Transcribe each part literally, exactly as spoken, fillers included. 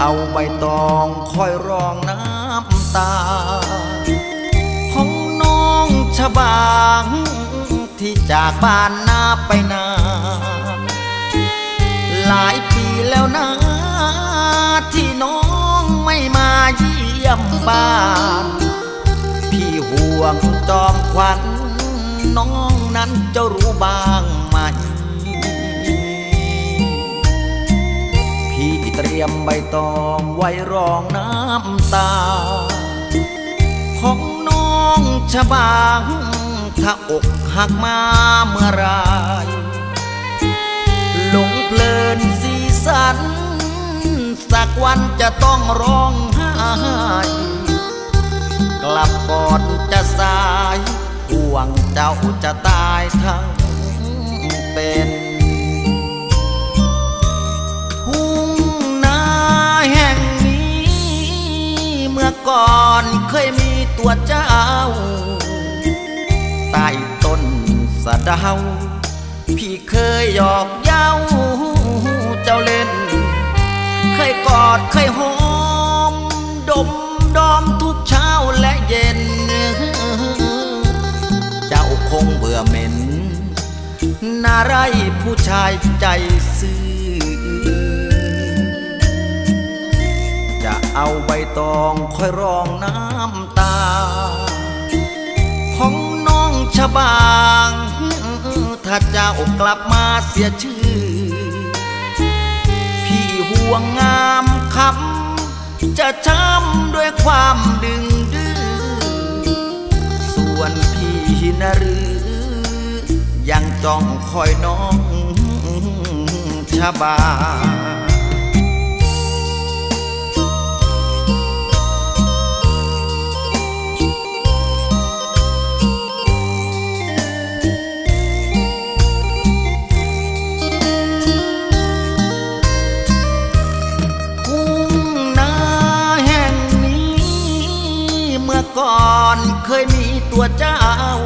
เอาใบตองคอยรองน้ำตาของน้องชะบางที่จากบ้านนาไปนานหลายปีแล้วนะที่น้องไม่มาเยี่ยมบ้านพี่ห่วงจอมขวัญน้องนั้นเจ้ารู้บ้างไหมพี่เตรียมใบตองไว้รองน้ำตาของน้องชะบางถ้าอกหักมาเมื่อไรหลงเพลินสีสันสักวันจะต้องร้องไห้กลับก่อนจะสายห่วงเจ้าจะตายทั้งเป็นทุ่งนาแห่งนี้เมื่อก่อนเคยมีตัวเจ้าใต้ต้นสะเดาพี่เคยหยอกเย้าเจ้าเล่นเคยกอดเคยหอมดมดอมทุกเช้าและเย็นเจ้าคงเบื่อเหม็นน่าไรผู้ชายใจซื่อจะเอาใบตองคอยรองน้ำตาของน้องชะบางถ้าเจ้ากลับมาเสียชื่อพี่ห่วงงามคำจะช้ำด้วยความดึงดื้อส่วนพี่นะหรือยังจ้องคอยน้องชะบาก่อนเคยมีตัวเจ้า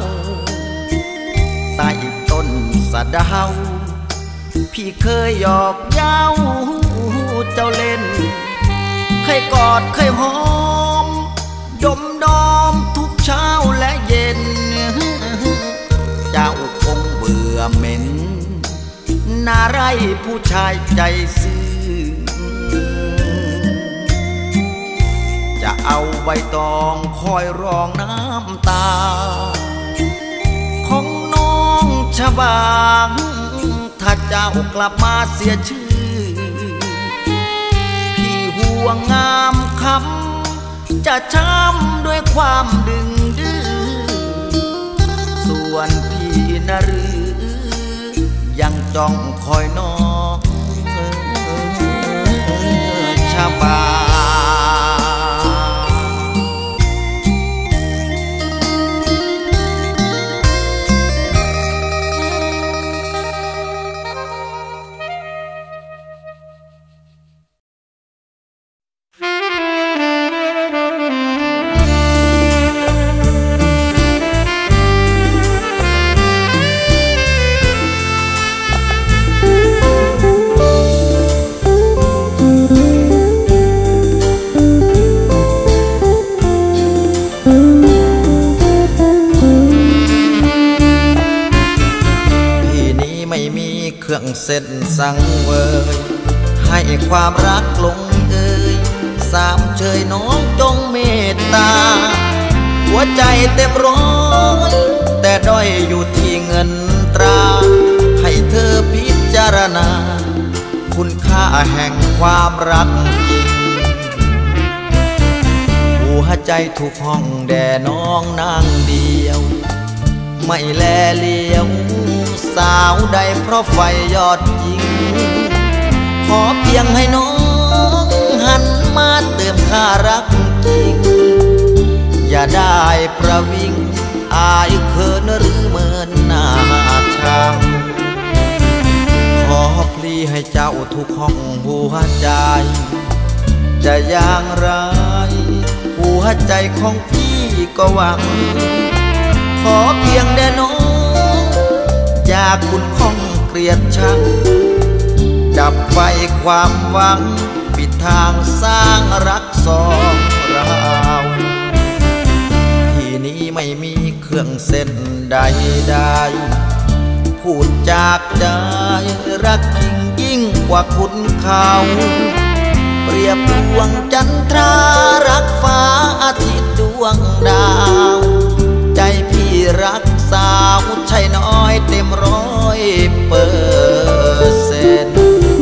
ใต้ต้นสะเดาพี่เคยหยอกเย้าเจ้าเล่นเคยกอดเคยหอมดมดอมทุกเช้าและเย็นเจ้าคงเบื่อเหม็นน่าไรผู้ชายใจซื่อจะเอาใบตองคอยรองน้ำตาของน้องชะบางถ้าเจ้ากลับมาเสียชื่อพี่ห่วงงามคำจะช้ำด้วยความดึงดื้อส่วนพี่นะหรือยังจ้องคอยน้องชะบาเส้นสังเวยให้ความรักลงเอ่ยสามเชยน้องจงเมตตาหัวใจเต็มร้อยแต่ด้อยอยู่ที่เงินตราให้เธอพิจารณาคุณค่าแห่งความรักจริงหัวใจถูกห้องแด่น้องนางเดียวไม่แลเลี้ยวสาวใดเพราะไฟยอดยิงขอเพียงให้น้องหันมาเติมค่ารักจริงอย่าได้ประวิงอายเขินหรือเมินหน้าชังขอพลีให้เจ้าทุกห้องหัวใจจะอย่างไรหัวใจของพี่ก็หวังขอเพียงได้น้องอย่าคุณข้องเกลียดชังดับไฟความหวังปิดททางสร้างรักสองเราที่นี้ไม่มีเครื่องเส้นใดใดพูดจากใจรักจริงยิ่งกว่าคุณเขาเปรียบดวงจันทรารักฟ้าอาทิตย์ดวงดาวใจพี่รักสาวใช่น้อยเต็มร้อยเปอร์เซ็นต์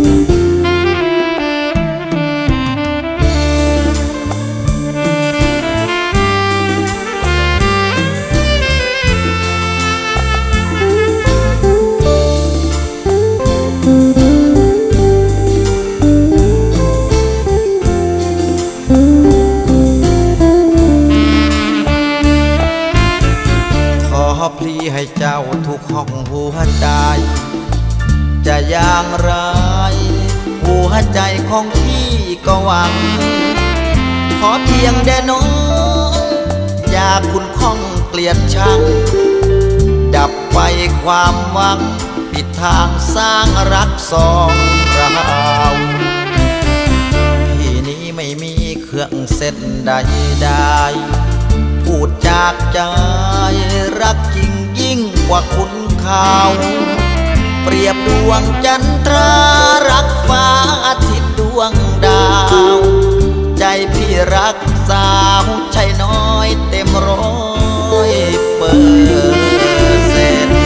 พลีให้เจ้าทุกห้องหัวใจจะอย่างไรหัวใจของพี่ก็หวังขอเพียงแด่น้องอย่าคุณข้องเกลียดชังดับไฟความหวังปิดทางสร้างรักสองเราพี่นี้ไม่มีเครื่องเส้นใดใดพูดจากใจรักจริงยิ่งกว่าคุณเขาเปรียบดวงจันทรารักฟ้าอาทิตย์ดวงดาวใจพี่รักสาวใช่น้อยเต็มร้อยเปอร์เซ็นต์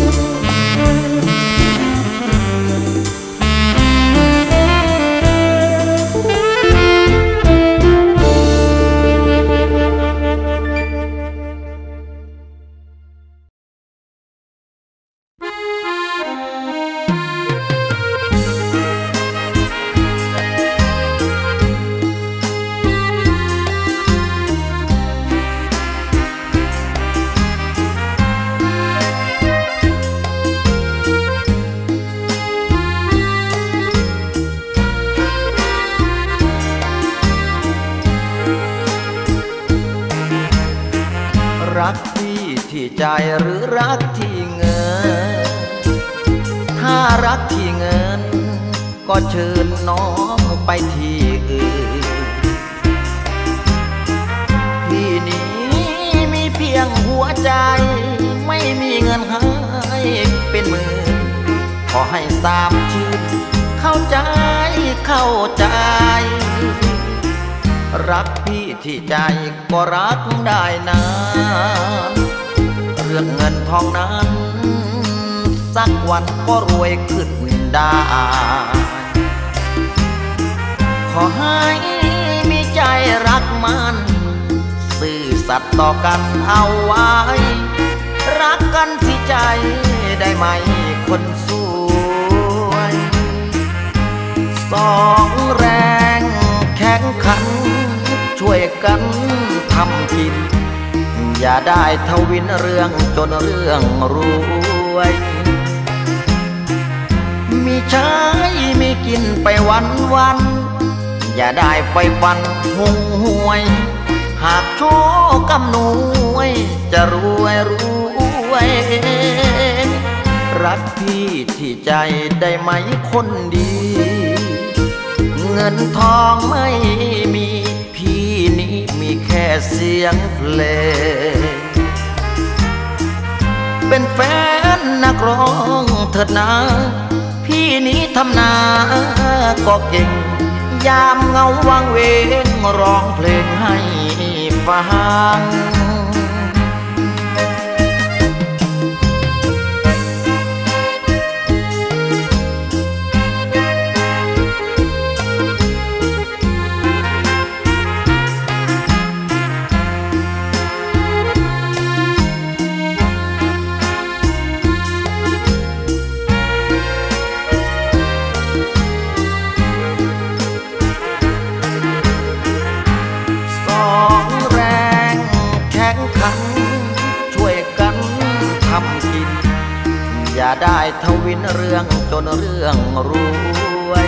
รักพี่ที่ใจหรือรักที่เงินถ้ารักที่เงินก็เชิญน้องไปที่อื่นพี่นี้มีเพียงหัวใจไม่มีเงินให้เป็นหมื่นขอให้สามชื่นเข้าใจเข้าใจรักพี่ที่ใจก็รักได้นานเรื่องเงินทองนั้นสักวันก็รวยขึ้นได้ขอให้มีใจรักมันซื่อสัตย์ต่อกันเอาไว้รักกันที่ใจได้ไหมคนสวยสองแรงแข่งขันช่วยกันทำกินอย่าได้ทวินเรื่องจนเรื่องรวยมีใช้มีกินไปวันวันอย่าได้ไฟฟันหงหวยหากโชคกำนวยจะรวยรวยรักพี่ที่ใจได้ไหมคนดีเงินทองไม่มีพี่นี้มีแค่เสียงเพลงเป็นแฟนนักร้องเถิดนะพี่นี้ทำนาก็เก่งยามเงาวังเวงร้องเพลงให้ฟังอย่าได้ทวินเรื่องจนเรื่องรวย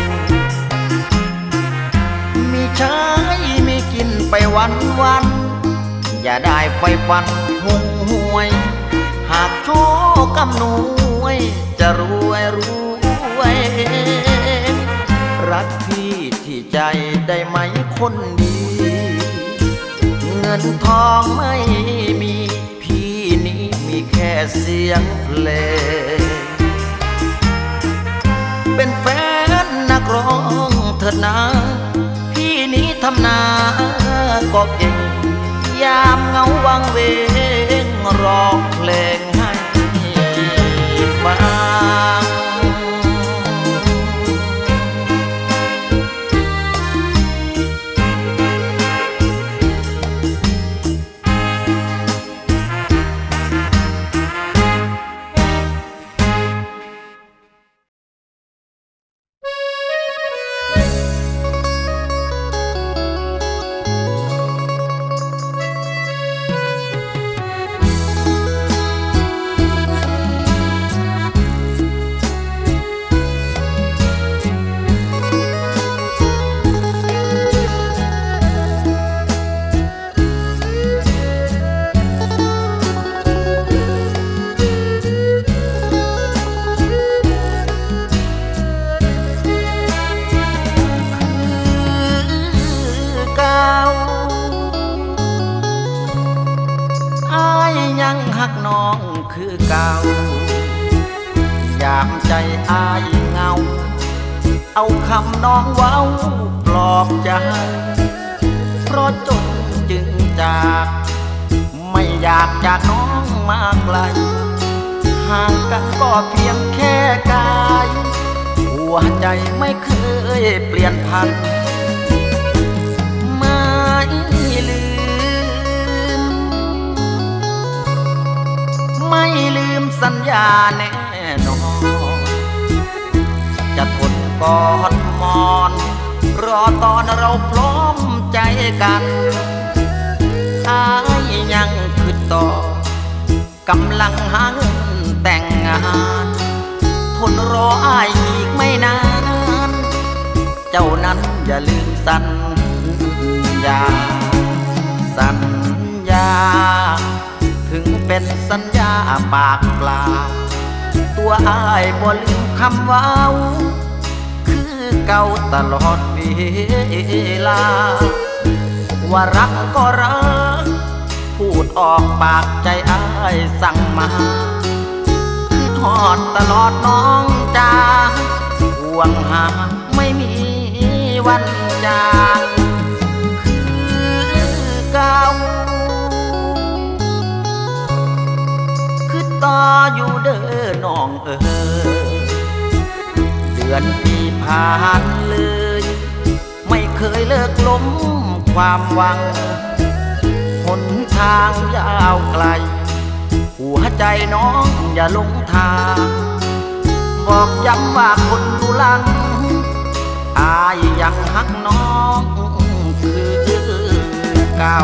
มีใช้มีกินไปวันวันอย่าได้ไฟฟันหงหวยหากโชคกำนวยจะรวยรวยรักพี่ที่ใจได้ไหมคนดีเงินทองไม่มีพี่นี้มีแค่เสียงเพลงเป็นแฟนนักร้องเถิดนะพี่นี้ทำนาก็เก่งยามเงาวังเวงร้องเพลงให้ฟังคือเก่ายามใจอายเงาเอาคำน้องเว้าปลอบใจเพราะจนจึงจากไม่อยากจากน้องมาไกลห่างกันก็เพียงแค่กายหัวใจไม่เคยเปลี่ยนพันไม่ลืมไม่ลืมสัญญาแน่นอนจะทนกอดมอนรอตอนเราพร้อมใจกันอายยังคือต่อกำลังหาเงินแต่งงานทนรออายอีกไม่นานเจ้านั้นอย่าลืมสัญญาสัญญาถึงเป็นสัญญาปากเปล่าตัวอายบ่ลืมคำเว้าคือเก่าตลอดเวลาว่ารักก็รักพูดออกปากใจอายสั่งมาคือทอดตลอดน้องจ้าห่วงหาไม่มีวันจางคือเก่าคือต่ออยู่เด้อน้องเออเดือนปีผ่านเลยไม่เคยเลิกล้มความหวังหนทางยาวไกลหัวใจน้องอย่าลงทางบอกย้ำว่าคนดูลังอายยังฮักน้องคือเก่า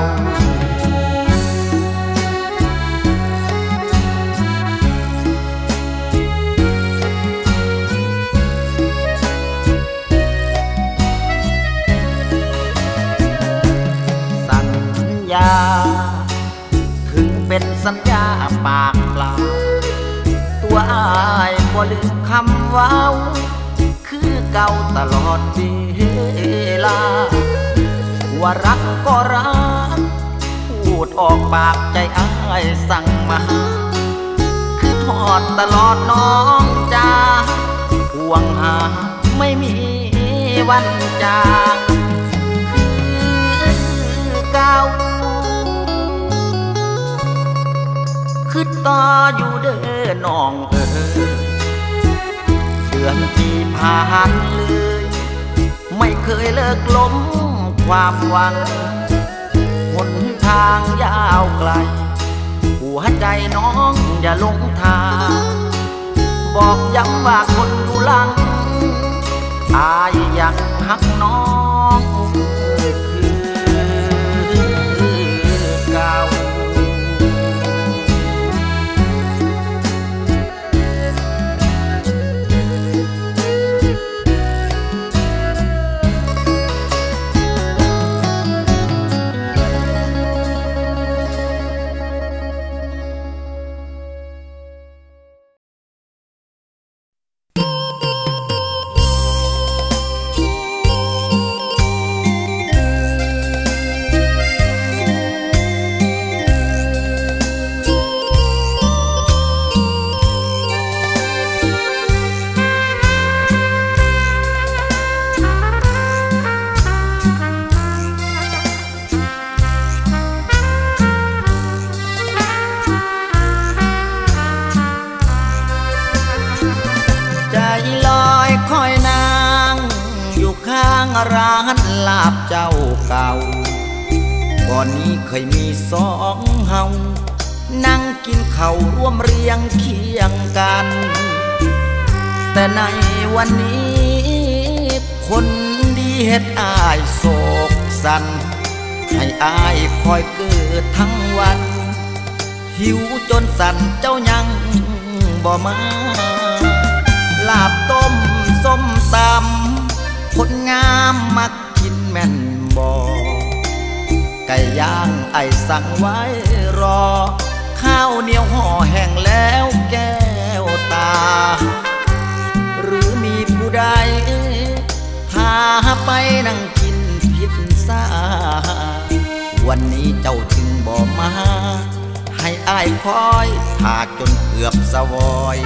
สัญญาถึงเป็นสัญญาปากเปล่าตัวอายบ่ลืมคำเว้าคือเก่าตลอดเวลาว่ารักก็รักพูดออกปากใจอายสั่งมาคือทอดตลอดน้องจ้าห่วงหาไม่มีวันจางคือเก่าคือต่ออยู่เด้อน้องเอ๋ยเดือนที่ผ่านเลยไม่เคยเลิกล้มความหวังหนทางยาวไกลหัวใจน้องอย่าลงทางบอกย้ำว่าคนดูลังอายยังฮักน้องคือเก่าคอยนางอยู่ข้างร้านลาบเจ้าเก่าก่อนนี้เคยมีสองเฮานั่งกินข้าวร่วมเรียงเคียงกันแต่ในวันนี้คนดีเฮ็ดอายโศกสันให้อายคอยเกิดทั้งวันหิวจนสั่นเจ้ายังบ่มาลาบต้มส้มตำคนงามมักกินแม่นบ่ไก่ย่างไอ้สั่งไว้รอข้าวเหนียวห่อแห้งแล้วแก้วตาหรือมีผู้ใดพาไปนั่งกินพิซซ่าวันนี้เจ้าจึงบ่มาให้อายคอยพาจนเกือบสวอย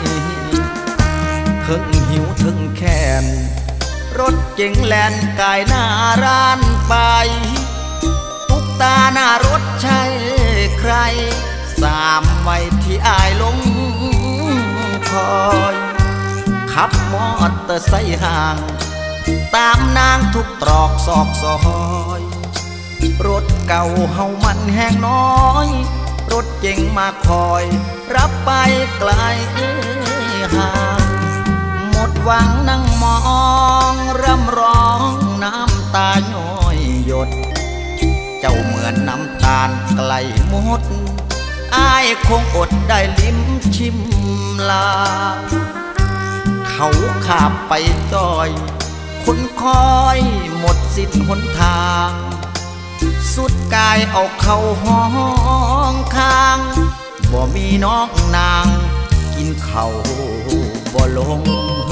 ถึงหิวถึงแค้นรถเก๋งแล่นกายหน้าร้านไปตุกตาหน้ารถใช่ใครสามไว้ที่อายลงคอยขับมอเตอร์ไซค์ห่างตามนางทุกตรอกซอกซอยรถเก่าเฮามันแห้งน้อยรถเก๋งมาคอยรับไปไกลห่างหมดหวังนั่งมองร่ำร้องน้ำตาย้อยหยดเจ้าเหมือนน้ำตาลไกลหมดอายคงอดได้ลิ้มชิมลาเขาขาบไปจอยคนคอยหมดสิ้นหนทางสุดกายเอาเข้าห้องข้างบ่มีน้องนางกินเขาบ่ลง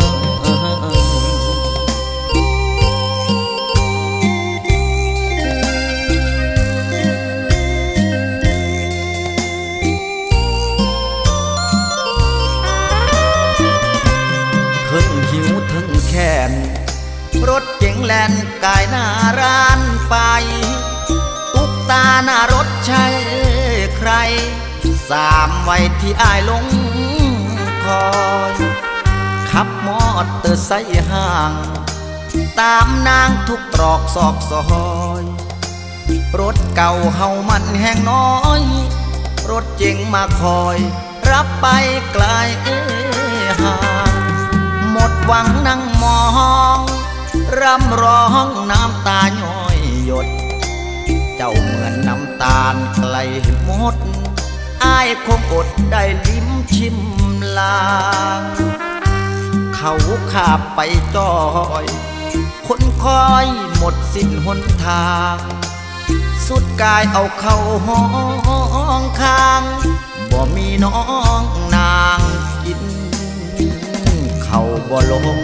ถึงหิวถึงแค้นรถเก๋งแล่นกายหน้าร้านไปตุกตาหน้ารถใช่ใครสามไว้ที่อายลงคอยขับมอเตอร์ไซค์ห่างตามนางทุกตรอกซอกซอยรถเก่าเฮามันแห้งน้อยรถเจ๋งมาคอยรับไปไกลห่างหมดหวังนั่งมองร่ำร้องน้ำตาย้อยหยดเจ้าเหมือนน้ำตาลไกลหมดอายคงอดได้ลิ้มชิมลางเขาขาบไปจอยคนคอยหมดสิ้นหนทางสุดกายเอาเข้าห้องข้างบ่มีน้องนางกินเขาบ่ลง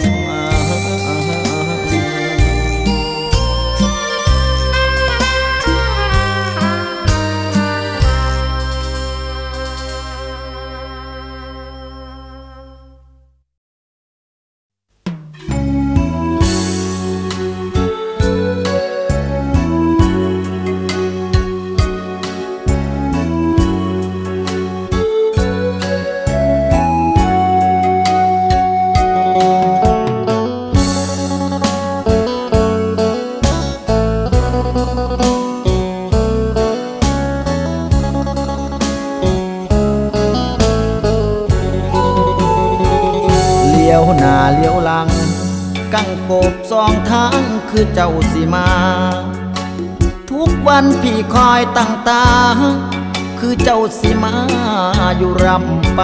เลี้ยวหลังกังโกบสองทางคือเจ้าสิมาทุกวันพี่คอยตั้งตาคือเจ้าสิมาอยู่รำไป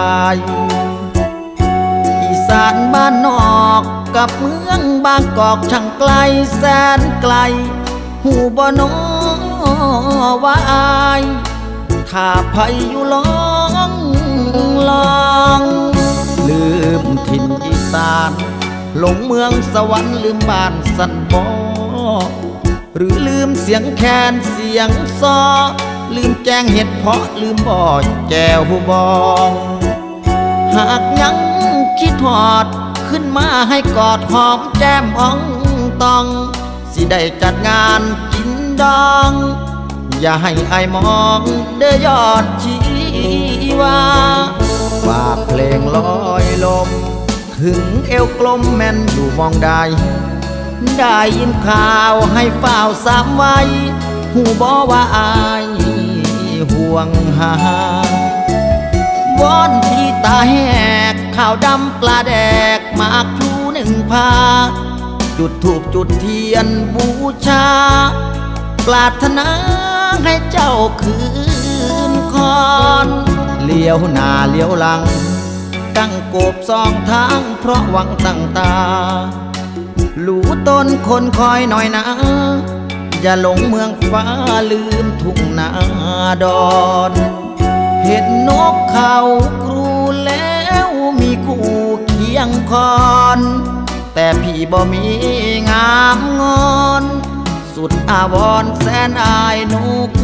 อีสานบ้านนอกกับเมืองบางกอกช่างไกลแสนไกลหูบ่น้อว่าอายถ้าไผอยู่ลองลองลืมถิ่นอีสานหลงเมืองสวรรค์ลืมบ้านสันบ่หรือลืมเสียงแคนเสียงซอลืมแจงเห็ดเพาะลืมบ่อแจวบองหากยังคิดหอดขึ้นมาให้กอดหอมแก้มอ่องตองสิได้จัดงานกินดองอย่าให้อายมองเด้อยอดชีวาฝากเพลงลอยลมถึงเอวกลมแม่นอยู่มองใดได้ยินข่าวให้เฝ้าสามไว้หูบ่ว่าอายห่วงหาวอนที่ตาแหกข้าวดำปลาแดกหมากพลูหนึ่งพาจุดธูปจุดเทียนบูชาปรารถนาให้เจ้าคืนคอนเลี้ยวหน้าเลี้ยวหลังตั้งโกบสองทางเพราะหวังตั้งตาหลูต้นคนคอยหน่อยนะอย่าหลงเมืองฟ้าลืมทุ่งนาดอนเห็นนกเขาครูแล้วมีคู่เคียงคอนแต่พี่บ่มีงามงอนสุดอาวรแสนอายนก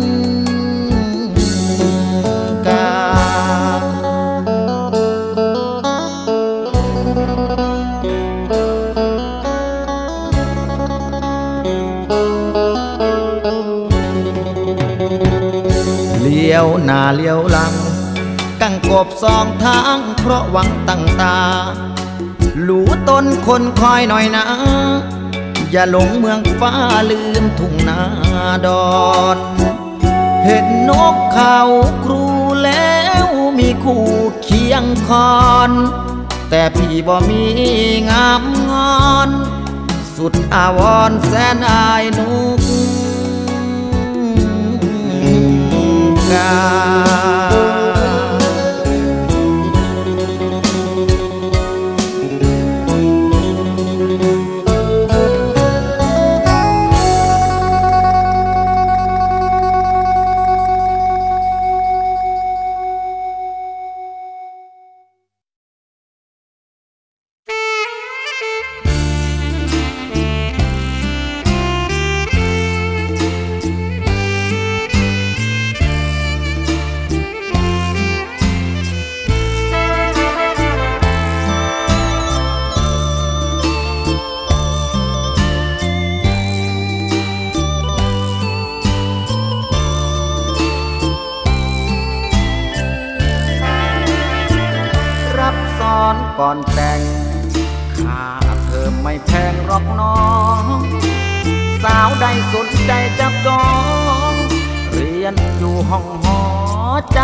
กาเลี้ยวหน้าเลี้ยวหลังตั้งกบสองทางเพราะหวังตั้งตาหลูต้นคนคอยหน่อยนะอย่าหลงเมืองฟ้าลืมทุ่งนาดอนเห็นนกเขาครูแล้วมีคู่เคียงคอนแต่พี่บ่มีงามงอนสุดอาวรแสนอายนกกาก่อนแต่งค่าเธอไม่แพงหรอกน้องสาวใดสนใจจับจองเรียนอยู่ห้องหอใจ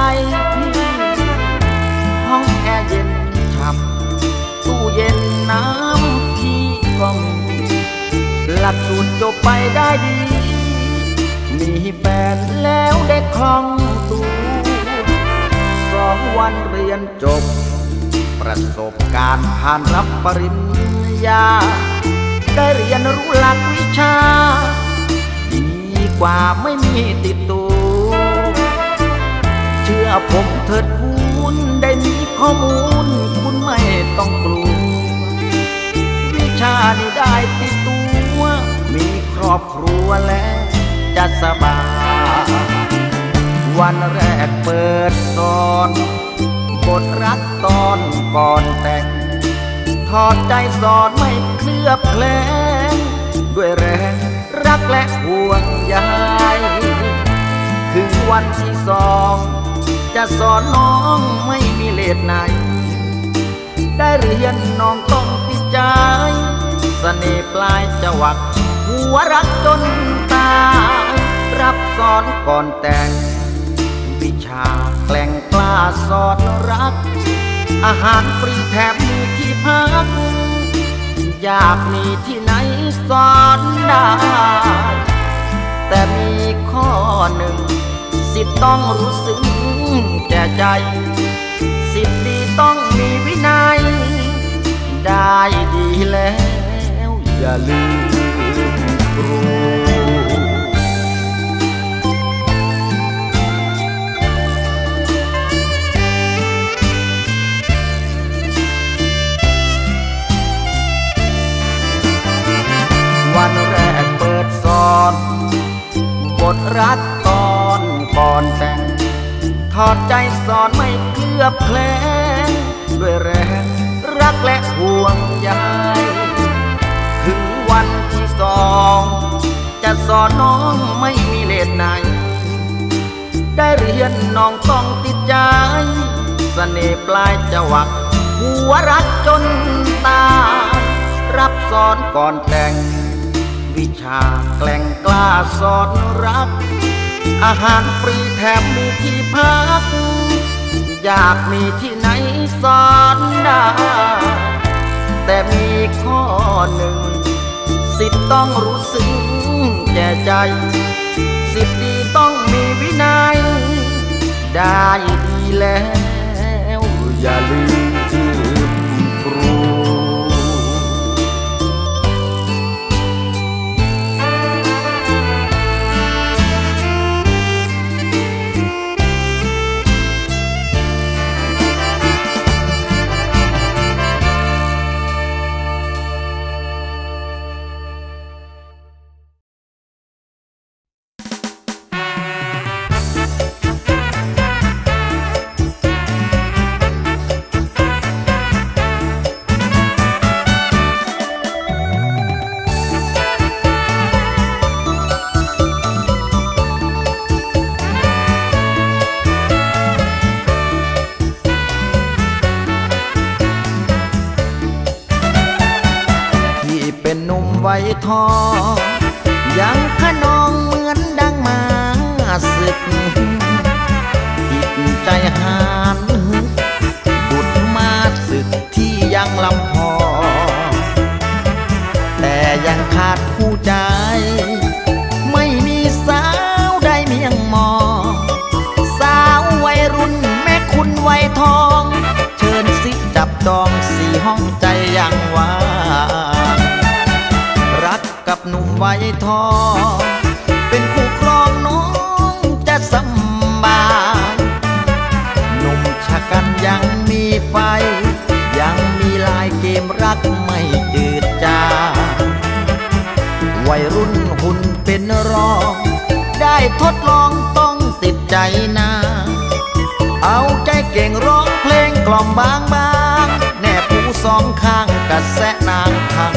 ห้องแอร์เย็นฉ่ำตู้เย็นน้ำพี่ก็มีหลักสูตรจบไปได้ดีมีแฟนแล้วได้คล่องตัวสองวันเรียนจบประสบการณ์ผ่านรับปริญญาได้เรียนรู้หลักวิชาดีกว่าไม่มีติดตัวเชื่อผมเถิดคุณได้มีข้อมูลคุณไม่ต้องกลัววิชานี้ได้ติดตัวมีครอบครัวแล้วจะสบายวันแรกเปิดสอนบทรักตอนก่อนแต่งถอดใจสอนไม่เคลือบแคลงด้วยแรงรักและห่วงใยถึงวันที่สองจะสอนน้องไม่มีเลทไหนได้เรียนน้องต้องติดใจเสน่ห์ปลายจวักหัวรักจนตายรับสอนก่อนแต่งวิชาแกล้งกล้าสอนรักอาหารฟรีแถมมีที่พักอยากมีที่ไหนสอนได้แต่มีข้อหนึ่งสิทธิ์ต้องรู้สึกแก่ใจสิทธิ์ดีต้องมีวินัยได้ดีแล้วอย่าลืมครูวันแรกเปิดสอนบทรักตอนก่อนแต่งถอดใจสอนไม่เคลือบแคลงด้วยแรงรักและห่วงใยถึงวันที่สองจะสอนน้องไม่มีเลทไหนได้เรียนน้องต้องติดใจเสน่ห์ปลายจวักหัวรักจนตายรับสอนก่อนแต่งวิชาแกล้งกล้าสอนรักอาหารฟรีแถมมีที่พักอยากมีที่ไหนสอนได้แต่มีข้อหนึ่งสิทธิ์ต้องรู้สึกแก่ใจสิทธิ์ดีต้องมีวินัยได้ดีแล้วอย่าลืมครูไว้ทอยังขนองเหมือนดังมาศึกจิตใจหานบุตรมาศึกที่ยังลำพอแต่ยังขาดผู้ใจไม่มีสาวใดเมียงมอสาววัยรุ่นแม่คุณวัยทองเชิญสิจับจองสี่ห้องใจยังว่างกับหนุ่มไว้ทอเป็นคู่ครองน้องจะสบายหนุ่มชะกันยังมีไฟยังมีลายเกมรักไม่จืดจางวัยรุ่นหุ่นเป็นรองได้ทดลองต้องติดใจนาเอาใจเก่งร้องเพลงกล่อมบางบางแน่ผู้สองข้างกระแสนางทั้ง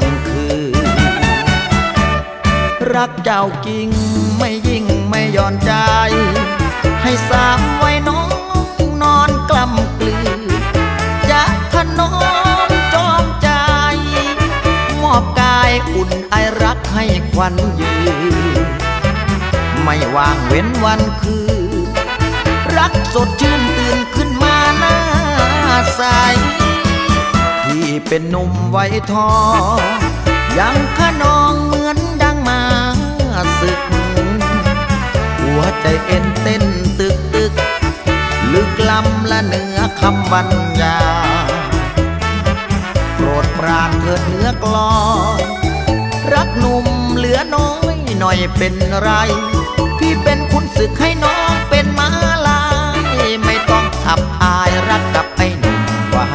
รักเจ้ากิ่งไม่ยิ่งไม่ย่อนใจให้สามไว้น้องนอนกล้ำกลือจะถนอมจอมใจมอบกายอุ่นไอรักให้ควันยืนไม่ว่างเว้นวันคืนรักสดชื่นตื่นขึ้นมาหน้าใสที่เป็นหนุ่มไว้ทอยังขนองเหมือนดังมาศึกหัวใจเอ็นเต้นตึกตึกลึกล้ำและเหนือคำบรรยายโปรดปรานเถิดเนื้อกลอนรักหนุ่มเหลือน้อยหน่อยเป็นไรพี่เป็นคุณศึกให้น้องเป็นมาลายไม่ต้องอับอายรักกับไอ้หนุ่มไว้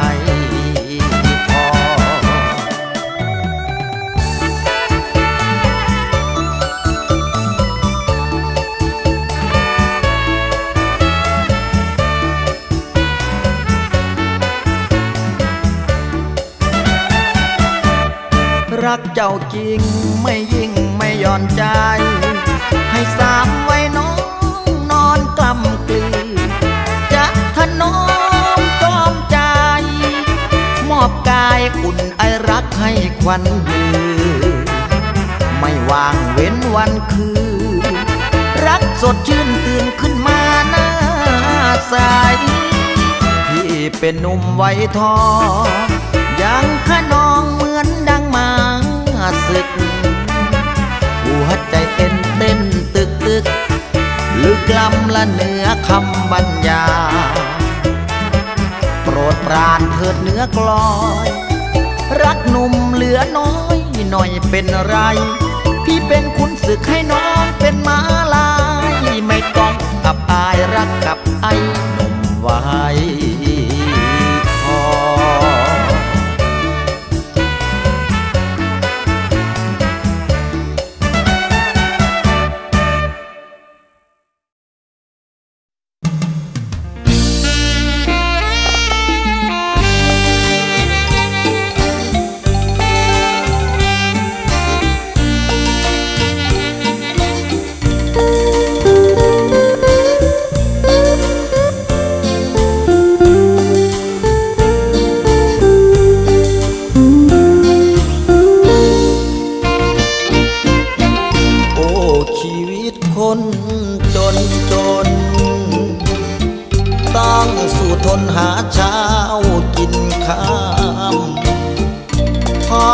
รักเจ้าจริงไม่ยิ่งไม่ย่อนใจให้สามไว้น้องนอนกล้ำกลือจะถนอมจอมใจมอบกายอุ่นไอรักให้ควันยืนไม่ว่างเว้นวันคืนรักสดชื่นตื่นขึ้นมาหน้าใสที่เป็นหนุ่มไว้ทอยังขนองเหมือนดังมาศึกหัวใจเต้นเต้นตึกตึกลึกล้ำและเหนือคำบรรยายโปรดปรานเถิดเนื้อกลอยรักหนุ่มเหลือน้อยหน่อยเป็นไรพี่เป็นคุณศึกให้น้องเป็นมาลายไม่ต้องอับอายรักกับไอ้หนุ่มไว้ทอเ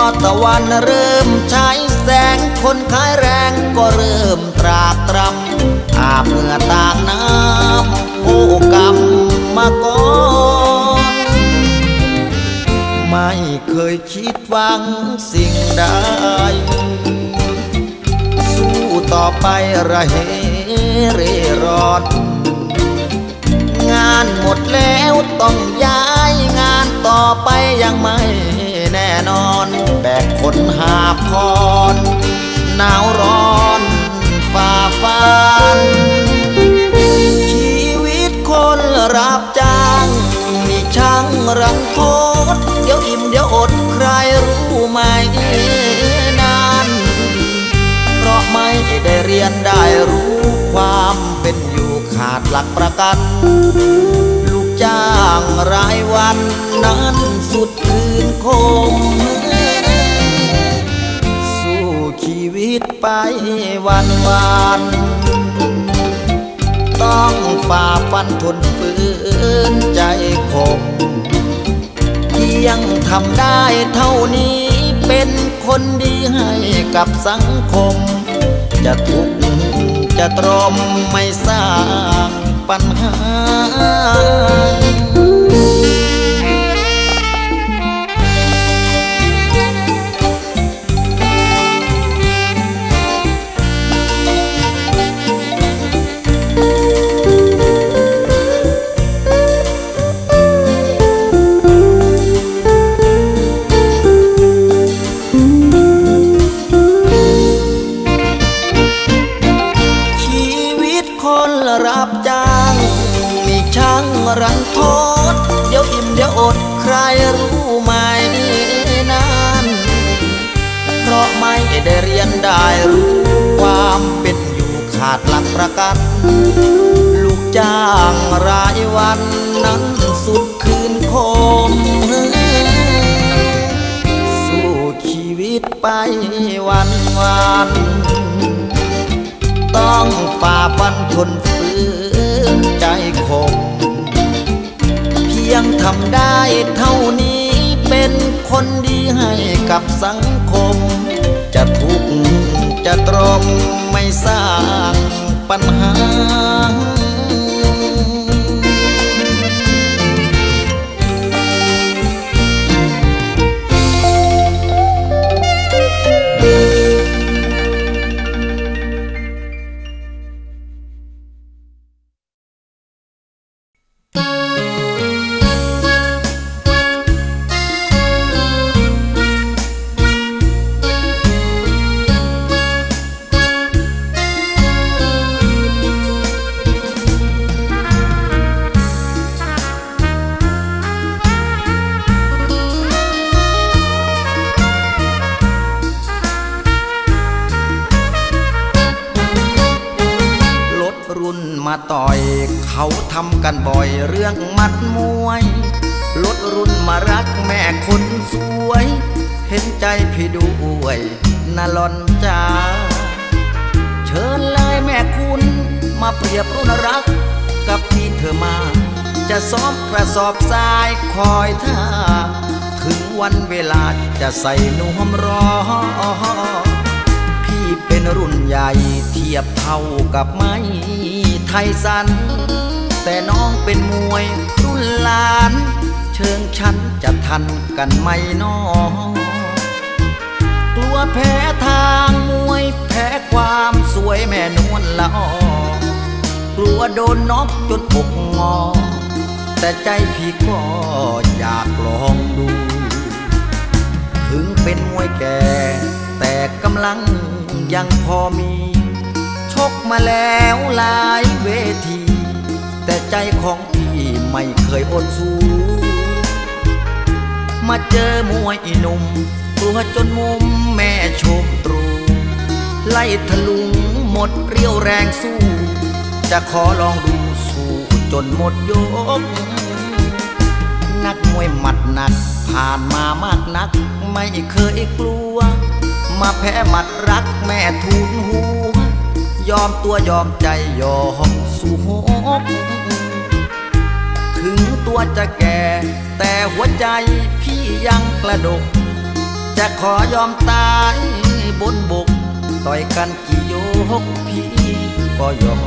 ตะวันเริ่มฉายแสงคนขายแรงก็เริ่มตรากตรำอาบเหงื่อต่างน้ำโอ้กรรมมาก่อนไม่เคยคิดหวังสิ่งใดสู้ต่อไประเหเร่ร่อนงานหมดแล้วต้องย้ายงานต่อไปยังไม่แน่นอนแบกคนหาบคอนหนาวร้อนฝ่าฟันชีวิตคนรับจ้างนี่ช่างรังโทษเดี๋ยวอิ่มเดี๋ยวอดใครรู้ไหมนานเพราะไม่ได้เรียนได้รู้ความเป็นอยู่ขาดหลักประกันลูกจ้างรายวันนั้นสุดคืนคมสู้ชีวิตไปวันวันต้องฝ่าฟันทนฝืนใจคมเพียงทำได้เท่านี้เป็นคนดีให้กับสังคมจะทุกข์จะตรมไม่สร้างปัญหารับจ้างนี่ช่างรันโทษเดี๋ยวอิ่มเดี๋ยวอดใครรู้ไหมนานเพราะไม่ได้เรียนได้รู้ความเป็นอยู่ขาดหลักประกันลูกจ้างรายวันนั้นสุดคืนคมสู้ชีวิตไปวันวันต้องฝ่าฟันทนฝืนใจคมเพียงทำได้เท่านี้เป็นคนดีให้กับสังคมจะทุกข์จะตรมไม่สร้างปัญหามาต่อยเขาทำกันบ่อยเรื่องมัดมวยลดรุ่นมารักแม่คนสวยเห็นใจพี่ด้วยน่าลอนจ้าเชิญเลยแม่คุณมาเปรียบรุ่นรักกับที่เธอมาจะซ้อมกระสอบทรายคอยท่าถึงวันเวลาจะใส่นวมรอพี่เป็นรุ่นใหญ่เทียบเท่ากับไม้ไทยสันแต่น้องเป็นมวยรุ่นหลานเชิงฉันจะทันกันไหมน้องกลัวแพ้ทางมวยแพ้ความสวยแม่นวลละออกลัวโดนน็อกจนอกงอแต่ใจพี่ก็อยากลองดูถึงเป็นมวยแก่แต่กำลังยังพอมีชกมาแล้วหลายเวทีแต่ใจของพี่ไม่เคยอดสู้มาเจอมวยหนุ่มกลัวจนมุมแม่ชมตรูไล่ทะลุงหมดเรี่ยวแรงสู้จะขอลองดูสู้จนหมดยกนักมวยหมัดหนักผ่านมามากนักไม่เคยกลัวมาแพ้หมัดรักแม่ทูลหัวยอมตัวยอมใจยอมสู้หกถึงตัวจะแก่แต่หัวใจพี่ยังกระดกจะขอยอมตายบนบกต่อยกันกี่ยกพี่ก็ยอม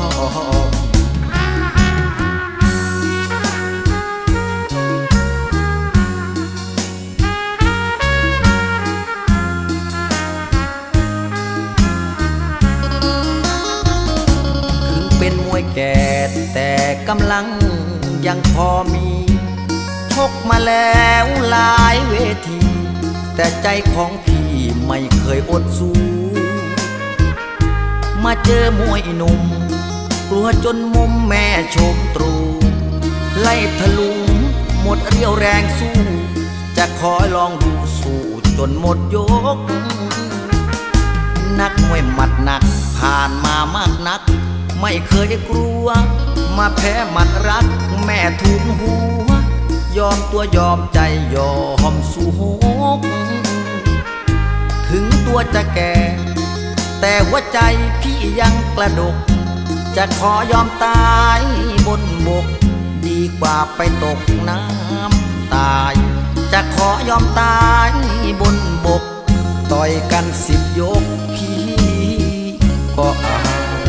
ถึงเป็นมวยแก่แต่กำลังยังพอมีชกมาแล้วหลายเวทีแต่ใจของพี่ไม่เคยอดสู้มาเจอมวยหนุ่มกลัวจนมุมแม่ชมตรูไล่ทะลุงหมดเรี่ยวแรงสู้จะขอลองดูสู้จนหมดยกนักมวยหมัดหนักผ่านมามากนักไม่เคยกลัวมาแพ้หมัดรักแม่ทุนหัวยอมตัวยอมใจยอมสู้หกถึงตัวจะแก่แต่หัวใจพี่ยังกระดกจะขอยอมตายบนบกดีกว่าไปตกน้ำตายจะขอยอมตายบนบกต่อยกันสิบยกพี่ก็เอา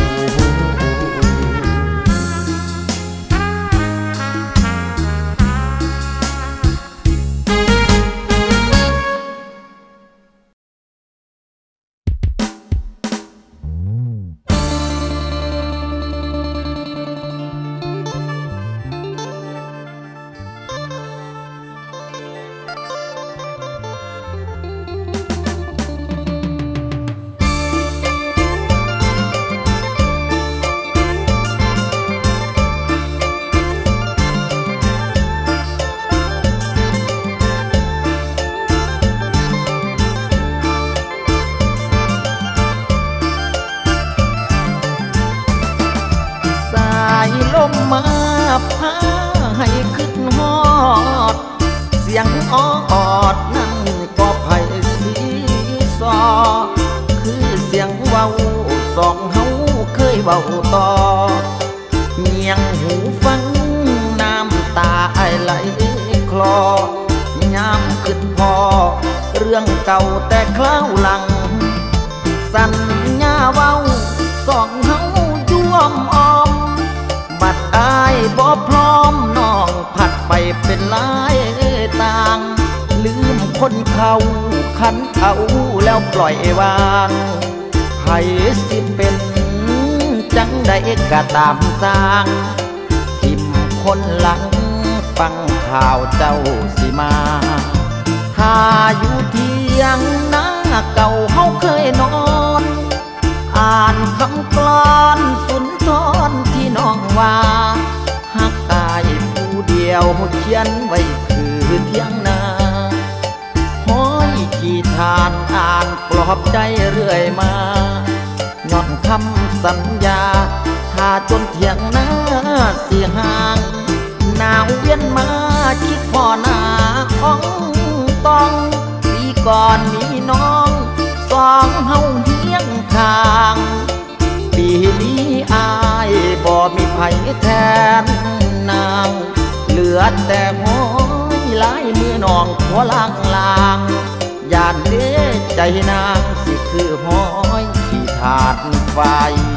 มาพาให้ขึ้นฮอดเสียงอ้ออดนั่นก็ไผ่สีซอคือเสียงเว้าสองเฮาเคยเว้าต่อเงียงหูฟังน้ำตาไอไหลคลอยามขึ้นพอเรื่องเก่าแต่คราวหลังสัญญาเว้าสองเฮาย่วมอ้อมบัดอายบ่พร้อมน้องผัดไปเป็นลายต่างลืมคนเขาขันเอาแล้วปล่อยวางให้สิเป็นจังใดก็ตามสร้างทิมคนหลังฟังข่าวเจ้าสิมาถ้าอยู่เที่ยงหน้าเก่าเฮาเคยนอนอ่านคำกลอนสุนทรที่น้องว่าหักอายผู้เดียวเขียนไว้คือเที่ยงนาห้อยขี้ทานอ่านปลอบใจเรื่อยมาย้อนคำสัญญาถ้าจนเที่ยงนาเสียห่างหนาวเวียนมาคิดพ่อหน้าอ่องต้องปีก่อนมีน้องสองเฮาเฮียงข้างปีนี้อายบ่มีไผแทนนางเหลือแต่ห้อยลายมือน้องหัวล่างลางยานเด้ใจนางสิคือห้อยขี้ถาดไฟ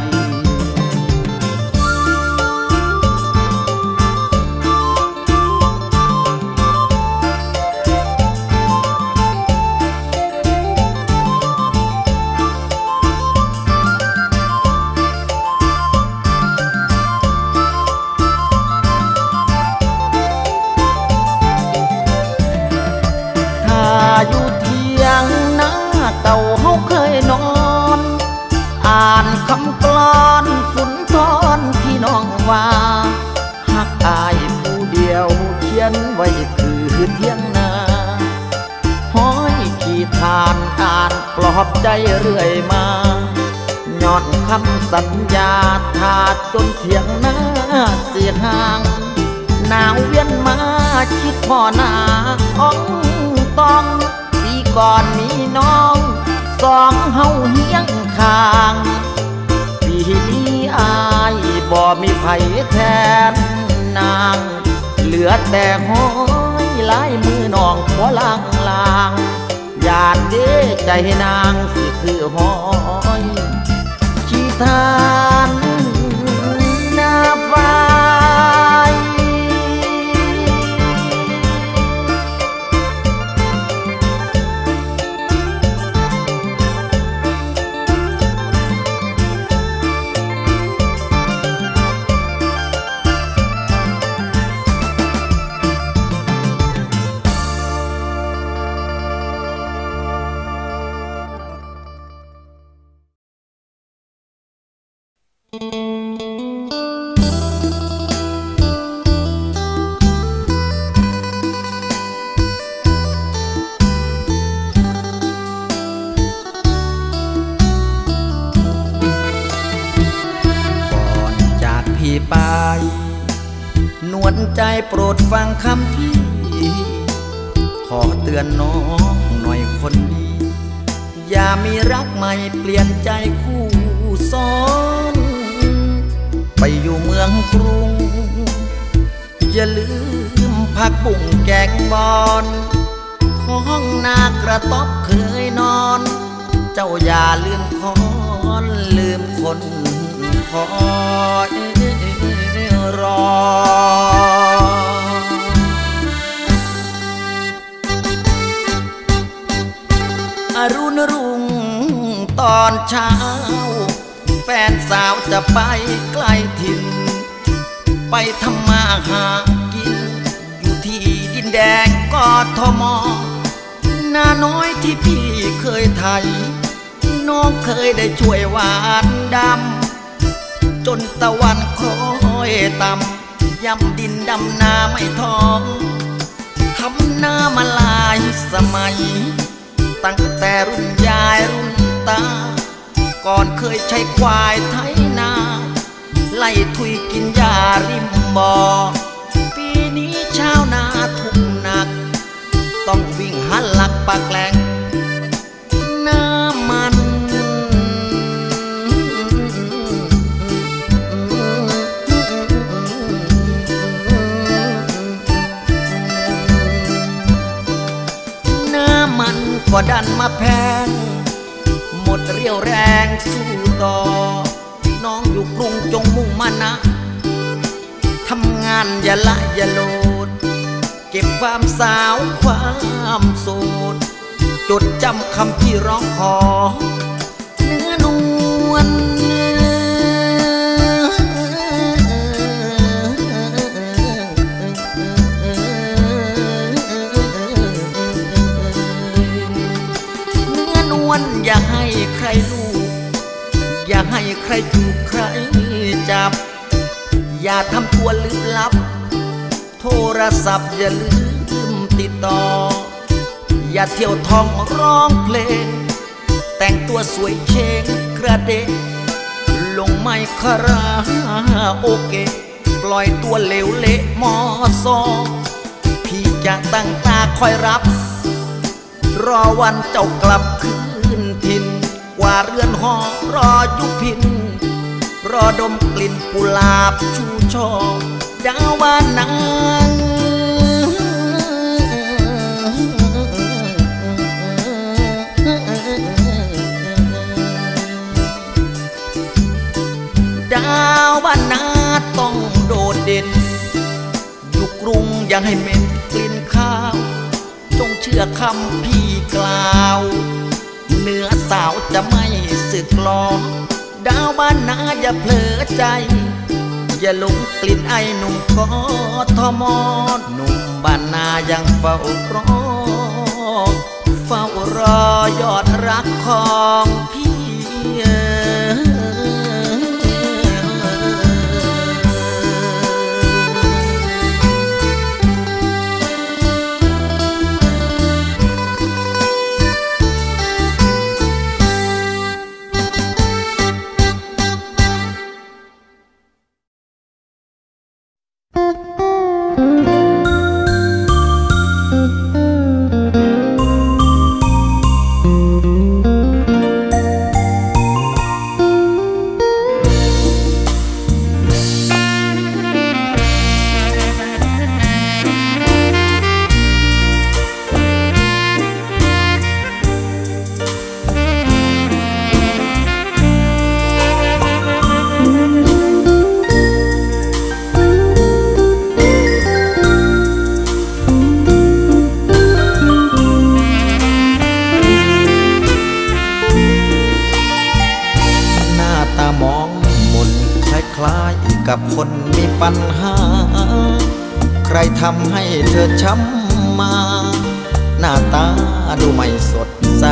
อยู่เที่ยงหน้าเก่าเฮาเคยนอนอ่านคำกลอนสุนทรที่น้องว่าหักอายผู้เดียวเขียนไว้คือเที่ยงนาห้อยขี้ทานอ่านปลอบใจเรื่อยมาย้อนคำสัญญาถ้าจนเที่ยงหน้าเสียห่างหนาวเวียนมาคิดพ่อหน้าอ่องต้องปีก่อนมีน้องสองเฮาเฮียงข้างปีนี้อายบ่มีไผแทนนางเหลือแต่ห้อยลายมือน้องหัวล่างลางยใจนางสิคือหอยขี้ทานหน้าไฟไปนวลใจโปรดฟังคำพี่ขอเตือนน้องหน่อยคนดีอย่ามีรักใหม่เปลี่ยนใจคู่ซ้อนไปอยู่เมืองกรุงอย่าลืมผักบุ้งแกงบอนท้องนากระต๊อบเคยนอนเจ้าอย่าลืมคอนลืมคนคอยรออรุณรุ่งตอนเช้าแฟนสาวจะไปไกลถิ่นไปทำมาหากินอยู่ที่ดินแดงกทมนาน้อยที่พี่เคยไทยน้องเคยได้ช่วยหวานดำจนตะวันคล้อยต่ำย่ำดินดำนาไม่ท้องทำหน้ามาหลายสมัยตั้งแต่รุ่นยายรุ่นตาก่อนเคยใช้ควายไถนาไล่ทุยกินหญ้าริมบ่อปีนี้ชาวนาทุกหนักต้องวิ่งหาหลักปากแหลงน้ำมันก็ดันมาแพงหมดเรี่ยวแรงสู้ต่อน้องอยู่กรุงจงมุ่งมั่นนะทำงานอย่าละอย่าโลดเก็บความสาวความโสดจดจำคำที่ร้องขอเนื้อนวลอย่าให้ใครรู้อย่าให้ใครจูบใครจับอย่าทำตัวลึกลับโทรศัพท์อย่าลืมติดต่ออย่าเที่ยวท่องร้องเพลงแต่งตัวสวยเชงกระเดะลงไมค์คาราโอเกะปล่อยตัวเหลวเละมอซอพี่จะตั้งตาคอยรับรอวันเจ้ากลับคืนถิ่นกว่าเรือนหอรอยุพินรอดมกลิ่นกุหลาบชูช่อดาวบ้านนางดาวบ้านนาต้องโดดเด่นอยู่กรุงอย่าให้เหม็นกลิ่นข้าวจงเชื่อคำพี่กล่าวเนื้อสาวจะไม่สึกหลอกดาวบ้านนาอย่าเผลอใจอย่าหลงกลิ่นไอหนุ่มกทมหนุ่มบ้านนายังเฝ้ารอเฝ้ารอยอดรักของพี่กับคนมีปัญหาใครทำให้เธอช้ำมาหน้าตาดูไม่สดใส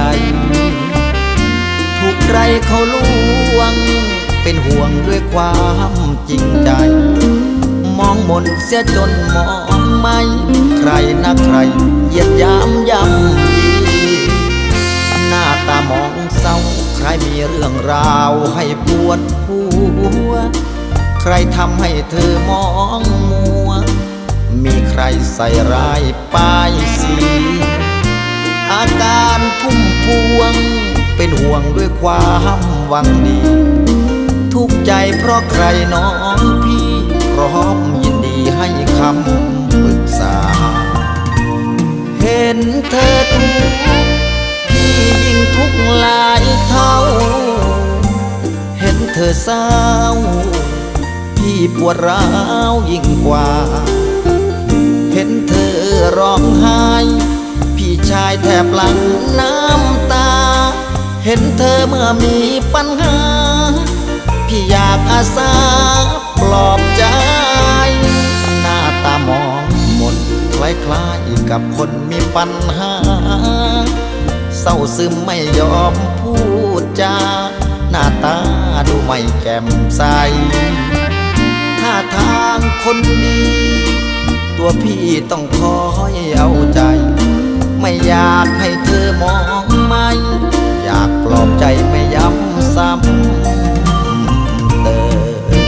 ถูกใครเขาลวงเป็นห่วงด้วยความจริงใจมองมนเสียจนมองไม่ใครนะใครเหยียดยามย่ำยีหน้าตามองเศร้าใครมีเรื่องราวให้ปวดหัวใครทำให้เธอมองมัวมีใครใส่ร้ายป้ายสีอาการพุ่มพวงเป็นห่วงด้วยความหวังดีทุกใจเพราะใครน้องพี่พร้อมยินดีให้คำปรึกษาเห็นเธอทุกข์พี่ยิ่งทุกข์หลายเท่าเห็นเธอเศร้าพี่ปวดร้าวยิ่งกว่าเห็นเธอร้องไห้พี่ชายแทบหลั่งน้ำตาเห็นเธอเมื่อมีปัญหาพี่อยากอาสาปลอบใจหน้าตามองหมดคล้ายๆกับคนมีปัญหาเศร้าซึมไม่ยอมพูดจาหน้าตาดูไม่แจ่มใสท่าทางคนดีตัวพี่ต้องคอยเอาใจไม่อยากให้เธอมองไม่อยากปลอบใจไม่ย้ำซ้ำเติม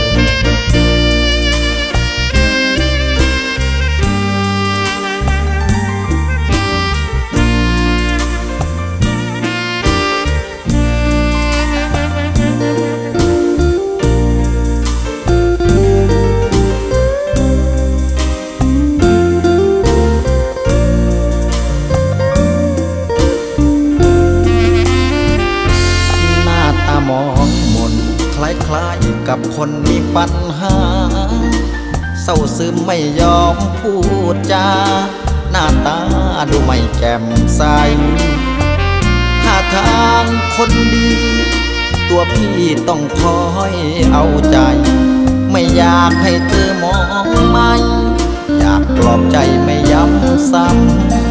มองมนคล้ายๆกับคนมีปัญหาเศร้าซึมไม่ยอมพูดจาหน้าตาดูไม่แจ่มใสท่าทางคนดีตัวพี่ต้องคอยเอาใจไม่อยากให้เธอมองไม่อยากปลอบใจไม่ย้ำซ้ำ